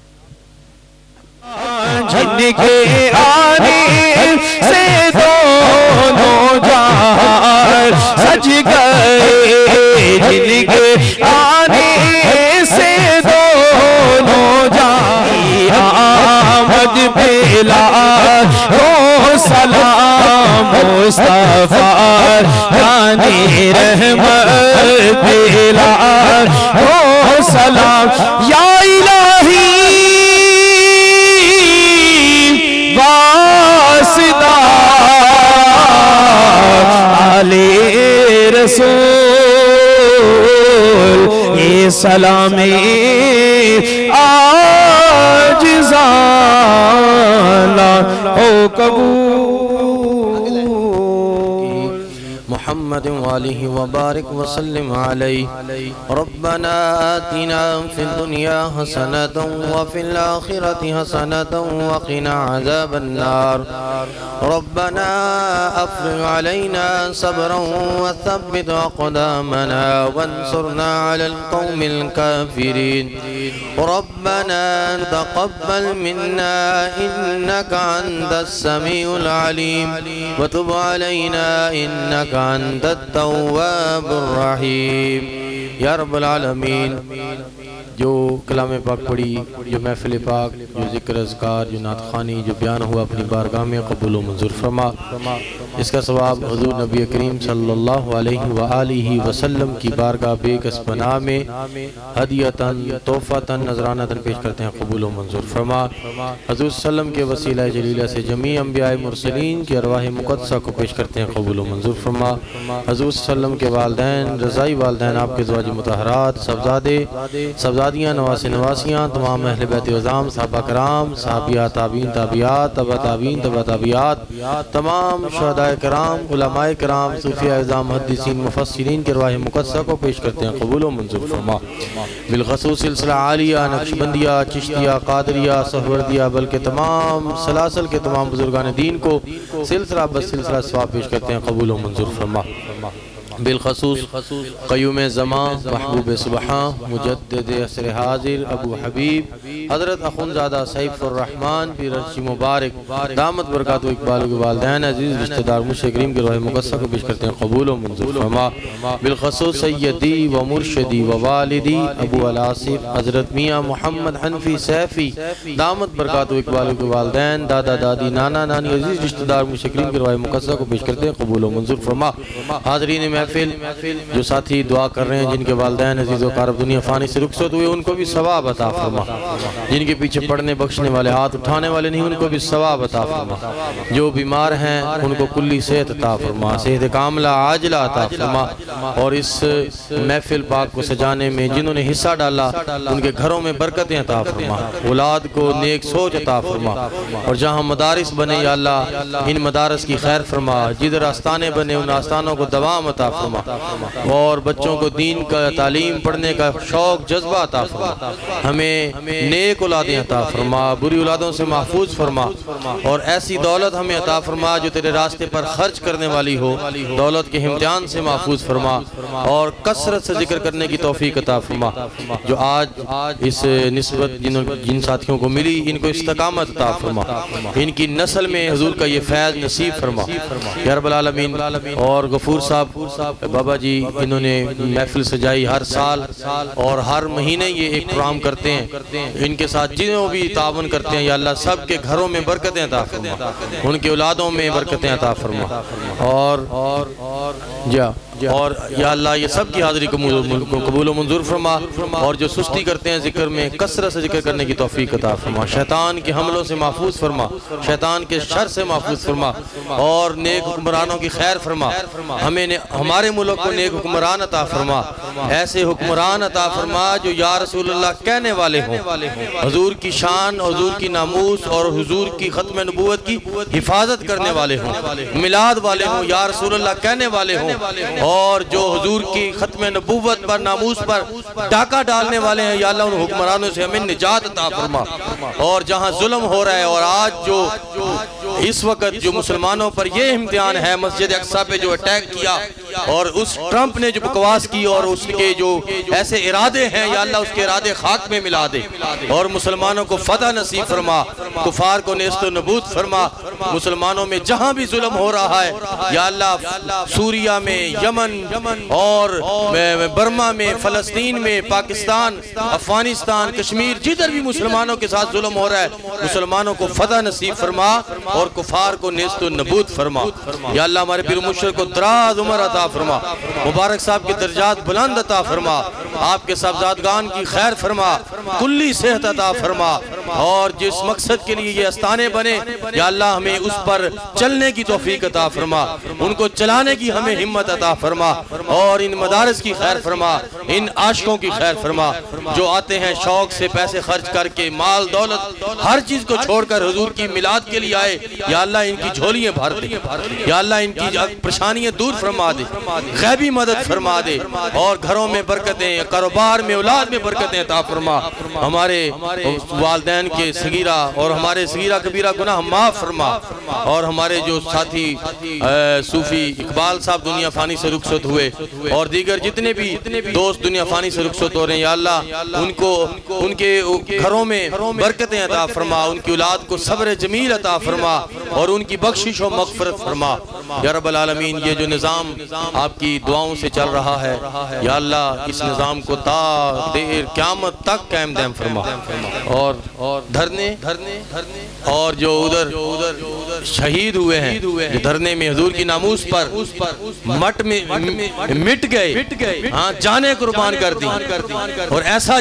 साहब जिनके आने से दोनों जहां सज गए, जिनके आने से दोनों जहां आमद बेला हो सलाम मुस्तफा जाने रहमत बेला हो सलाम या इलाही वासिदा आले रसूल ये सलामे आज ज़ाला ओ कबूल मुहम्मद वालिहि व बारिक व सल्लिम अलैहि रब्बना आतिना फिद दुनिया हसनतन व फिल आखिरति हसनतन व क़िना अज़ाबन नार रब्बना अफ़रिग़ अलैना सब्रन व थब्बित अक़दामना वंसुरना अलल क़ौमिल काफ़िरीन रब्बना तक़ब्बल मिन्ना इन्नका अंतस समीउल अलीम व तुब अलैना इन्नका अंतत तव्वाबुर रहीम या रब्बल आलमीन। जो कलाम पाक पढ़ी, जो महफिल पाक, जो ज़िक्र अज़कार, जो नात ख़ानी, जो बयान हुआ अपनी बारगाह में कबूल व मंजूर फरमा। इसका सवाब हुज़ूर नबी करीम सल्लल्लाहु अलैहि व आलिहि वसल्लम की बारगाह बेकस पनाह में हदियतन तोहफ़तन नज़रानतन पेश करते हैं, कबूल व मंजूर फरमा। हुज़ूर सल्लम के वसीला जलीला से जमी अंबियाए मुरसलीन की अरवाह मुक़द्दसा को पेश करते हैं, कबूल व मंजूर फरमा। हुज़ूर सल्लम के वालिदैन, रज़ाई वालिदैन, आपके ज़वाज मुतहरात, सबज़ादे दादियाँ, नवासे नवासियाँ, तमाम अहले बैत वज़ाम, सहाबा कराम, सहाबिया, ताबीन, ताबियात, तबा ताबीन, तबा ताबियात, तमाम शुहदाए कराम, उलमाए कराम, सूफिया इज़ाम, मुहद्दिसीन, मुफस्सिरीन के अरवाह मुक़द्दसा को पेश करते हैं, कबूल व मंजूर फरमा। बिलख़ुसूस सिलसिला आलिया, नक्शबंदिया, चिश्तिया, क़ादरिया, सहरवर्दिया, बल्कि तमाम सलासल के तमाम बुजुर्गान दीन को सिलसिला बस सिलसिला सवाब पेश करते हैं, कबूल व मंजूर फरमा। बिलख़ुसूस क़य्यूम ज़मां महबूब सुबहां मुजद्दिद असर हाजिर अबू हबीब हज़रत अख़ुंज़ादा सैफ़ुर्रहमान पीर अर्शी मुबारक दामत बरकातहू इक़बाल के वालिदैन अज़ीज़ रिश्तेदार मुर्शिद करीम के रोह मुक़द्दसा को पेश करते हैं, कबूल व मंजूर फरमा। बिलख़ुसूस सय्यदी व मुर्शिदी व वालिदी अबू अल-आसिफ़ हज़रत मियाँ मुहम्मद हनफ़ी सैफ़ी दामत बरकातहू इक़बाल के वालिदैन दादा दादी नाना नानी अज़ीज़ रिश्तेदार मुर्शिद करीम के रोह मुक़द्दसा को पेश करते हैं, कबूल व मंजूर फरमा। हाज़रीन महफिल जो साथी दुआ कर रहे हैं, जिनके वालिदैन अज़ीज़ व क़ारब दुनिया फ़ानी से रुख़सत हुए, उनको भी सवाब अता फरमा। जिनके पीछे पढ़ने बख्शने वाले, हाथ उठाने वाले नहीं, उनको भी सवाब अता फरमा। जो बीमार हैं उनको कुल्ली सेहत अता फरमा, सेहत कामला आजला अता फरमा। और इस महफिल पाक को सजाने में जिन्होंने हिस्सा डाला, उनके घरों में बरकतें अता फरमा, औलाद को नेक सोच अता फरमा। और जहाँ मदारिस बने या अल्लाह, इन मदारस की खैर फरमा, जिधर आस्थाने बने उन आस्थानों को दवाम अता फरमा और बच्चों को दीन का तालीम पढ़ने का शौक जज्बा अता फरमा। हमें नेक औलादें अता फरमा, बुरी औलादों से महफूज फरमा और ऐसी दौलत हमें अता फरमा जो तेरे रास्ते पर खर्च करने वाली हो। दौलत के इम्तिहान से महफूज फरमा और कसरत से जिक्र करने की तौफीक अता फरमा। जो आज इस निस्बत जिन साथियों को मिली इनको इस्तकामत अता फरमा, इनकी नस्ल में हुजूर का ये फैज़ नसीब फरमा या रब्बल आलमीन। और गफूर साहब बाबा जी इन्होंने महफिल सजाई हर साल और हर महीने ये एक प्रोग्राम करते हैं। इनके साथ जिन्हों भी तावन करते हैं या अल्लाह सब के घरों में बरकतें अता फरमा, उनके औलादों में बरकतें अता फरमा और या अल्लाह ये सब की हाज़िरी को कबूल मंजूर फरमा और जो सुस्ती करते हैं जिक्र में कसरत से जिक्र करने की तौफीक अता फरमा। शैतान के हमलों से महफूज फरमा, शैतान के शर से महफूज फरमा और नेक हुक्मरानों की खैर फरमा। हमें हमारे मुल्क को नेक हुक्मरान अता फरमा, ऐसे हुक्मरान अता फरमा जो या रसूलुल्लाह कहने वाले हों, हुजूर की शान, हुजूर की नामूस और हुजूर की खत्म नबूवत की हिफाजत करने वाले हों, मिलाद वाले हों, या रसूलुल्लाह कहने वाले हों और जो हुजूर की खत्म नबूवत पर नामूस पर डाका डालने वाले हैं या अल्लाह उन हुक्मरानों से हमें निजात अता फरमा। और जहां जुल्म हो रहा है और आज जो इस वक्त जो मुसलमानों पर ये इम्तिहान है, मस्जिद अक्सा पे जो अटैक किया और उस ट्रंप ने जो बकवास की और उसके जो ऐसे इरादे हैं या अल्लाह उसके इरादे खाक में मिला दे और मुसलमानों को फतह नसीब फरमा, कुफार को नेस्तो नबूद फरमा। मुसलमानों में जहां भी जुल्म हो रहा है या अल्लाह सूरिया में, यमन और बर्मा में, फलस्तीन में, पाकिस्तान, अफगानिस्तान, कश्मीर, जिधर भी मुसलमानों के साथ जुल्म हो रहा है मुसलमानों को फतह नसीब फरमा और कुफार को नेस्तो नबूद फरमा। या अल्लाह हमारे पीर मुर्शिद को दराज उम्र अता फरमा, मुबारक साहब के दर्जात बुलंद अता फरमा, आपके साहबजादगान की खैर फरमा, कुल्ली सेहत अता फरमा और जिस मकसद के लिए ये आस्थाने बने या अल्लाह हमें उस पर चलने की तौफीक अता फरमा, उनको चलाने की हमें हिम्मत अता फरमा और इन मदारस की खैर फरमा, इन आशिकों की खैर फरमा जो आते हैं शौक से पैसे खर्च करके, माल दौलत हर चीज को छोड़कर हुजूर की मिलाद के लिए आए। या अल्लाह इनकी झोलियां भर दे, या अल्लाह इनकी परेशानियां दूर फरमा दे, गैबी मदद फरमा दे और घरों में बरकतें, कारोबार में, औलाद में बरकतें अता फरमा। हमारे वालिदैन के सगीरा और हमारे सगीरा कबीरा गुनाह माफ फरमा और हमारे जो साथी सूफी इकबाल साहब दुनिया फानी से रुखसत हुए और दीगर जितने भी दोस्त दुनिया फानी से रुखसत हो रहे हैं या अल्लाह उनको उनके घरों में बरकतें अता फरमा, उनकी औलाद को सब्र जमील अता फरमा और उनकी बख्शिश और मग़फ़िरत फरमा। या रब्बल आलमीन ये जो निज़ाम आपकी दुआओं से चल रहा है या अल्लाह इस निज़ाम को ता देर क़यामत तक कायम दायम फरमा और धरने और जो उधर शहीद हुए हैं जो धरने में हुजूर की नामूस पर मट में मिट गए, हाँ जाने कुर्बान कर दी और ऐसा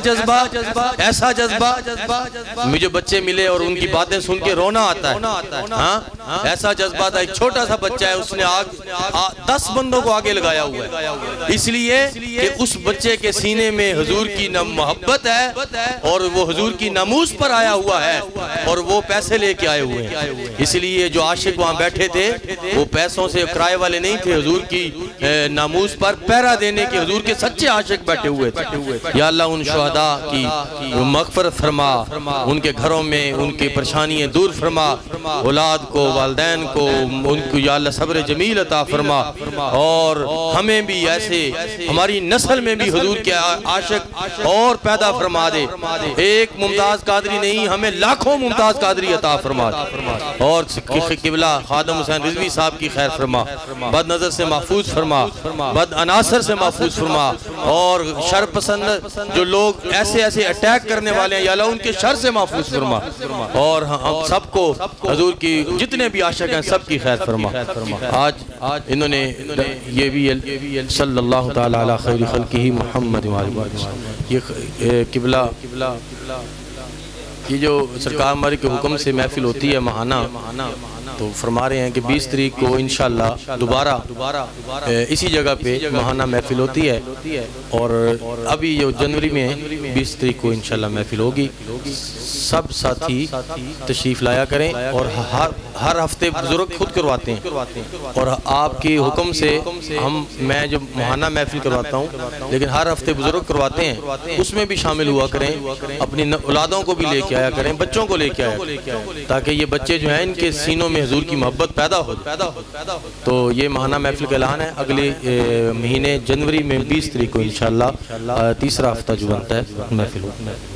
जज्बा मुझे बच्चे मिले और उनकी बातें सुन के रोना आता है। हाँ ऐसा जज्बा था, एक छोटा सा बच्चा है उसने 10 बंदों को आगे लगाया हुआ है इसलिए कि उस बच्चे के सीने में हुजूर की मोहब्बत है और वो हुजूर की नामूस पर आया हुआ है और वो पैसे लेके आए हुए हैं। इसलिए जो आशिक वहाँ बैठे थे वो पैसों से किराए वाले नहीं थे, हुजूर की नामूस पर पहरा देने के हुजूर के सच्चे आशिक बैठे हुए थे। या अल्लाह उन शुहदा की मग़फ़िरत फरमा, उनके घरों में उनकी परेशानियां दूर फरमा, औलाद को, वालिदैन को उनको या अल्लाह सब्र जमील अता फरमा और हमें भी ऐसे हमारी नस्ल में भी हुजूर के आशिक और पैदा फरमा दे। एक मुमताज कादरी नहीं, हमें लाखों मुमताज कादरी अता फरमा और किबला खादम हुसैन रिजवी साहब की खैर फरमा, बद नजर से महफूज फरमा, बद अनासर से महफूज फरमा और शर पसंद जो लोग ऐसे अटैक करने वाले हैं या अल्लाह उनके शर से महफूज फरमा और हम सबको हुजूर की जितने भी आशिक हैं सबकी खैर फरमा। आज इन्होंने ये भी सल्लल्लाहु तआला अला खैरि खल्क़िही मुहम्मद ये किबला ये जो सरकार हमारे के हुक्म से महफिल होती है महाना, तो फरमा रहे हैं कि 20 तारीख को इंशाल्लाह दोबारा इसी जगह पे महाना महफिल होती है और अभी ये जनवरी में 20 तारीख को इंशाल्लाह महफिल होगी। सब साथी तशरीफ़ लाया करें और हर हफ्ते बुजुर्ग खुद करवाते हैं और आपके हुक्म से मैं जो महाना महफिल करवाता हूँ लेकिन हर हफ्ते बुजुर्ग करवाते हैं, उसमें भी शामिल हुआ करें, अपनी औलादों को भी लेके आया करें, बच्चों को लेके आया करें ताकि ये बच्चे जो हैं इनके सीनों में हुजूर की मोहब्बत पैदा हो। तो ये महाना महफिल का ऐलान है अगले महीने जनवरी में 20 तारीख को इंशाल्लाह तीसरा हफ्ता जो बनता है महफिल।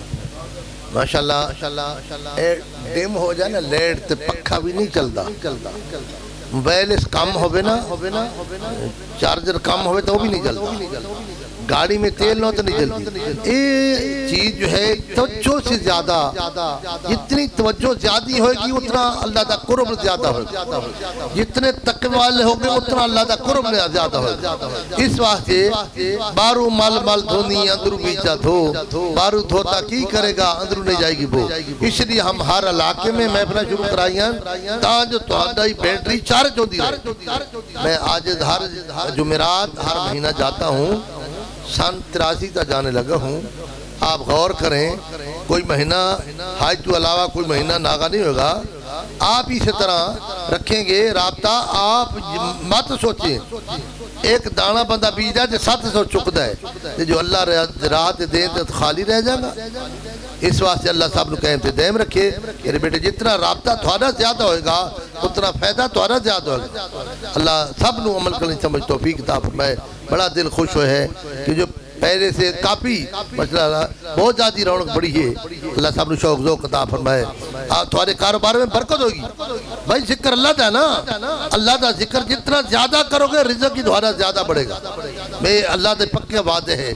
माशाल्लाह डिम हो जाए ना लेट ते पक्खा भी नहीं चलता, मोबाइल कम होवे ना चार्जर कम होवे तो वो भी नहीं चलता, गाड़ी में तेल ना तो नहीं जलती। ये चीज जो है तवज्जो से ज्यादा, जितनी तवज्जो ज्यादा होगी उतना अल्लाह का कुर्ब ज्यादा होगा, जितने तकवे वाले होंगे उतना अल्लाह का कुर्ब ज्यादा होगा। इस वास्ते बारू मल मल धोनी अंदरू बीचा धो, बारू धोता की करेगा अंदरू नहीं जाएगी वो। इसलिए हम हर इलाके में महफिल शुरू कराइया जो बैटरी चार्ज होती रहे। मैं आज हर जुमेरात हर महीना जाता हूँ, सन 83 तक जाने लगा हूँ। आप गौर करें, कोई महीना हज के अलावा कोई महीना नागा नहीं होगा। आप इसी तरह रखेंगे राबता, आप मत सोचें एक दाना बंदा बीजा जो 700 चुकता है, जो अल्लाह रात दे तो खाली रह जाएगा। इस वास्ते अल्लाह साहब कायम से दयम रखे। मेरे बेटे जितना राबता थोड़ा ज्यादा होगा उतना फायदा थोड़ा ज्यादा होगा। अल्लाह सब नू अमल करने समझ तौफीक अता फरमाए। बड़ा दिल खुश हो है कि जो पहले से काफी मसला बहुत ज्यादा रौनक बढ़ी है। अल्लाह साहब शौक ज़ौक़ अता फरमाए। तुम्हारे कारोबार में बरकत होगी भाई। जिक्र अल्लाह का ना, अल्लाह का जिक्र जितना ज्यादा करोगे रिज़्क़ की द्वारा ज्यादा बढ़ेगा। मैं अल्लाह के पक्के वादे है।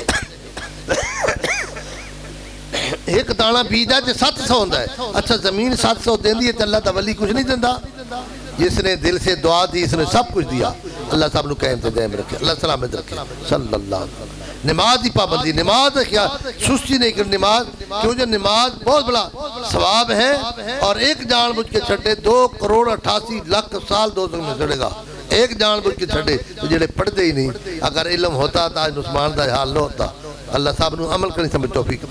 एक दाना बीजा 700 होता है। अच्छा जमीन 700 देती है तो अल्लाह का वली कुछ नहीं देता। जिसने दिल से दुआ दी इसने सब कुछ दिया। अल्लाह साहब को कायम दयम रखे, अल्लाह सलामत रखे। सल्लल्लाहु अलैहि वसल्लम। नमाज की पाबंदी, नमाज क्या सुस्ती नहीं कर, नमाज क्यों जो नमाज बहुत बड़ा सवाब है। और एक जान बुझ के छड़े 2 करोड़ 88 लाख साल दो में चढ़ेगा। एक जान बुझ के छड़े तो जेडे पढ़ते ही नहीं। अगर इलम होता तो आज उस्मान का हाल न होता। अल्लाह साहब को अमल करने समझ तौफीक।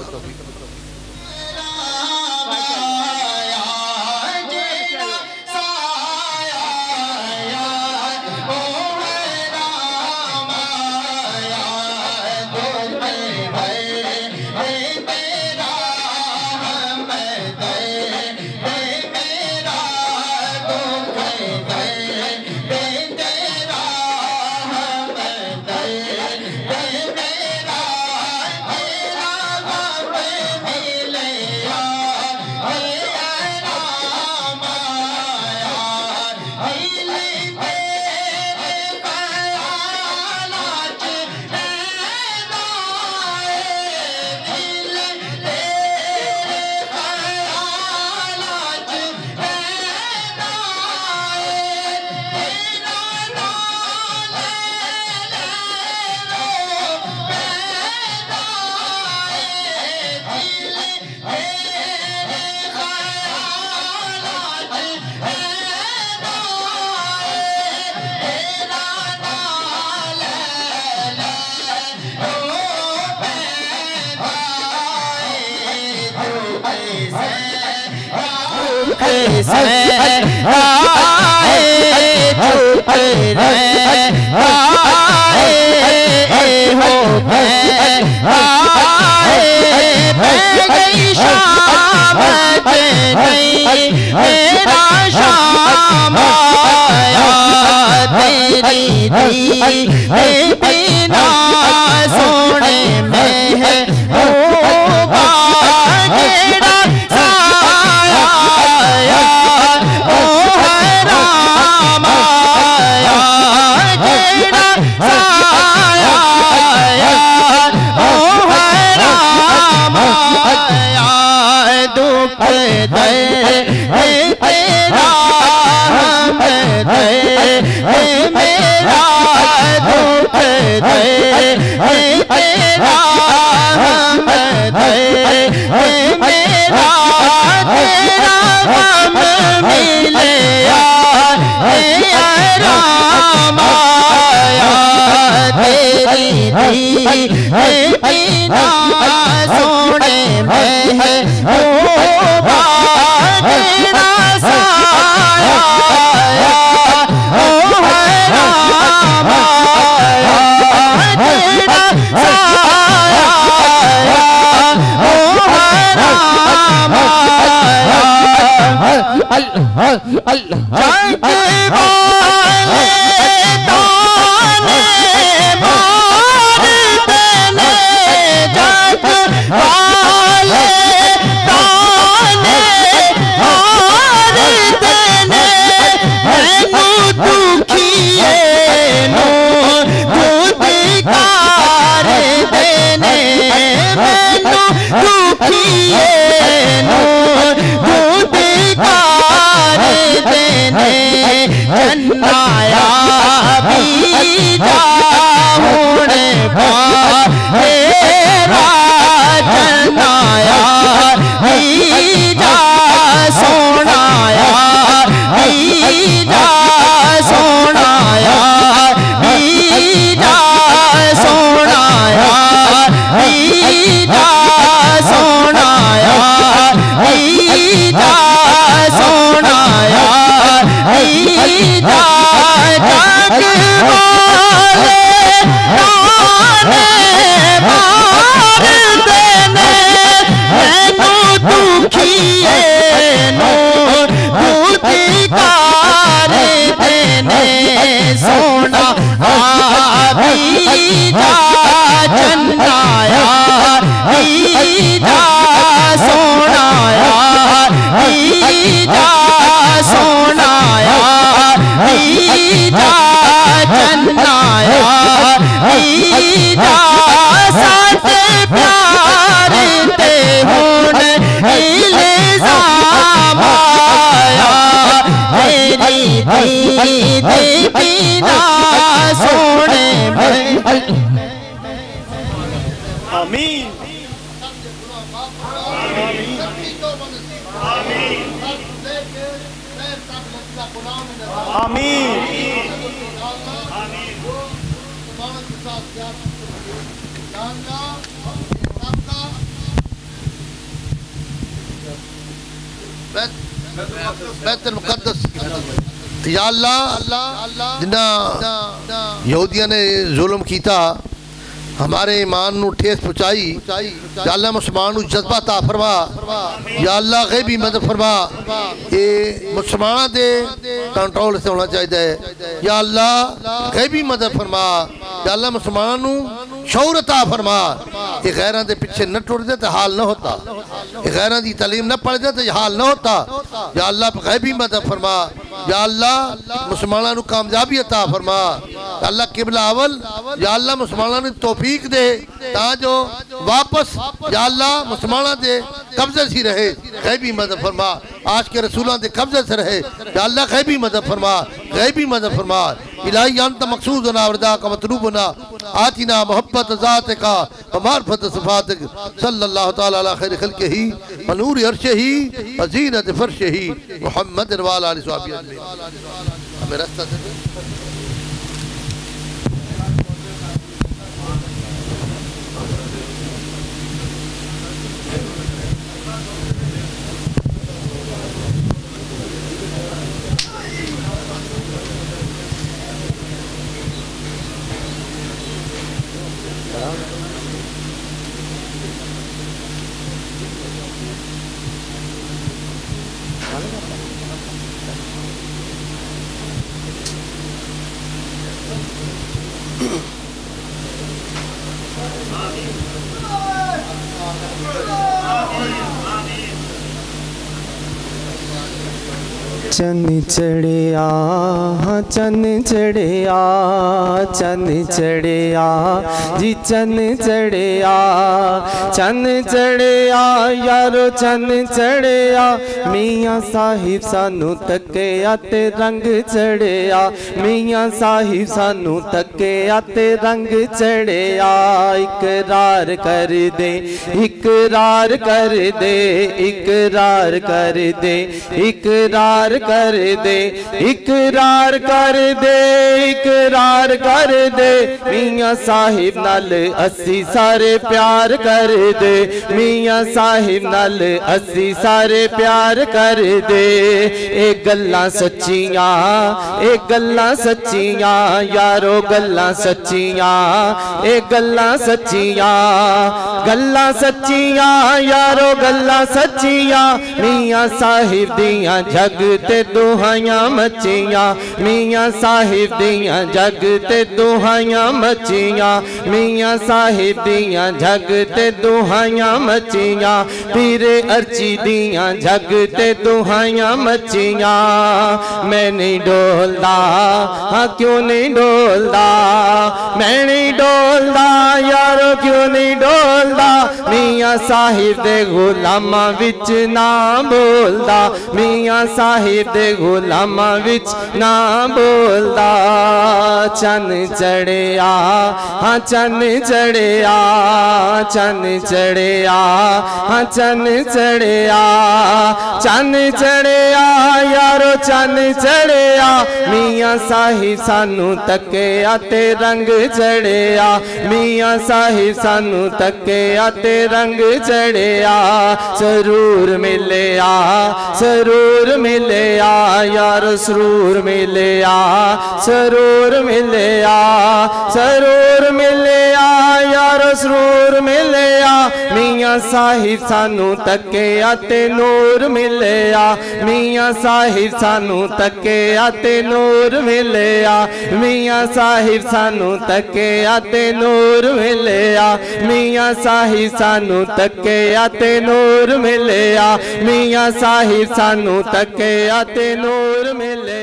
मेरा तेरा गम मिले आराम आया तेरी दीना सोने में है ओ बागना साया ओ हराम आया तेरा साया ओ हराम आया चन्नाया बीजा होने तेरा चन्नाया बीजा सोनाया बीजा सोनाया बीजा सोनाया बीजा सोनाया बीजा सोनाया सोना बीजा चन्नाया बीजा सोनाया बीजा सोनाया बीजा चन्नाया बीजा साथ प्यार ते होने इल्ज़ाम आया तेरी दीना सोने में आमीन आमीन बैतुल मुक़द्दस या अल्लाह जिन्ना यहूदियों ने जुल्म किया हमारे ईमान नू ठेस पहुंचाई या अल्लाह मुसलमान नू जज्बा ता फरमा या अल्लाह गैबी मदद फरमा ये मुसलमाना दे कंट्रोल से होना चाहिए या अल्लाह गैबी मदद फरमा या अल्लाह मुसलमाना नू शऊर अता फरमा ये गैरां दे पीछे न टुरदे तो हाल न होता ये गैरां दी तालीम न पढ़दे तो हाल न होता या अल्लाह गैबी मदद फरमा या अल्लाह मुसलमाना नू कामयाबी अता फरमा या अल्लाह किबला अवल या अल्लाह मुसलमाना नू तौफीक दे ताजो वापस या अल्लाह मुसलमाना दे कब्जे से रहे गैबी मदद फरमा आज के रसूलों दे कब्जे से रहे या अल्लाह गैबी मदद फरमा गैबी मदद फरमा इलाही अंत मकसूदना वरदा का मतलूबना आतिना मोहब्बत ज़ातिका व मारफत सिफातिक सल्लल्लाहु तआला अला खैर खल्क़िही व नूर अर्शिही व ज़ीनत फर्शिही मुहम्मद व अला आलिहि व सहबिही हमें रास्ता दे चन चढ़िया चन चढ़िया चन चढ़िया जी चन चढ़िया चन चढ़िया यारो चन चढ़िया मियाँ साहिब सानू तकिया ते रंग चढ़िया मियाँ साहिब सानू तकिया ते रंग चढ़िया इकरार कर दे इकरार कर दे इकरार कर दे इकरार कर दे, इकरार कर दे, इकरार कर दे। मियां साहिब नाल असी सारे प्यार कर दे, मियां साहिब नाल असी सारे प्यार कर दे। ए गल्लां सच्चियां, ए गल्लां सच्चियां यारो, गल्लां सच्चियां, ए गल्लां सच्चियां, गल्लां सच्चियां यारो, गल्लां सच्चियां। मियां साहिब दियां जग ते दुहाइयां मचियां, मियां साहिब दियां जग ते दुहाइयां मचियां, मियां साहिब दियां जग ते दुहाइयां मचियां। पीरे अर्ची दियां जग ते दुहाइयां मचियां। मैं नहीं डोलदा, हाँ क्यों नहीं डोलदा, मैं नहीं डोलदा यारो, क्यों नहीं डोलदा। मियां साहिब दे गुलामां विच ना बोलदा, मियां साहिब दे गुलामां विच ना बोलदा। चन चढ़िया, हाँ चन चढ़िया, चन चढ़िया, हाँ चन चढ़िया, चन चढ़िया यारो, चन चढ़िया। मियां साहिब सानू तकिया ते रंग चढ़िया, मियां साहिब सानू तकिया ते रंग चढ़िया। सरूर मिलिया, सरूर मिलिया यार, सरूर मिलिया, सरूर मिलिया, सरूर मिलिया यार, सरूर मिलिया। मियां साहिब सानू तकिया ते नूर मिलिया, मियां साहिब सानू तकिया ते नूर मिलिया, मियां साहिब सानू तकिया ते नूर मिलिया, मियां साहिब सानू तकिया ते नूर मिलिया, मियां साहिब सानू तकिया ते नूर मिलिया।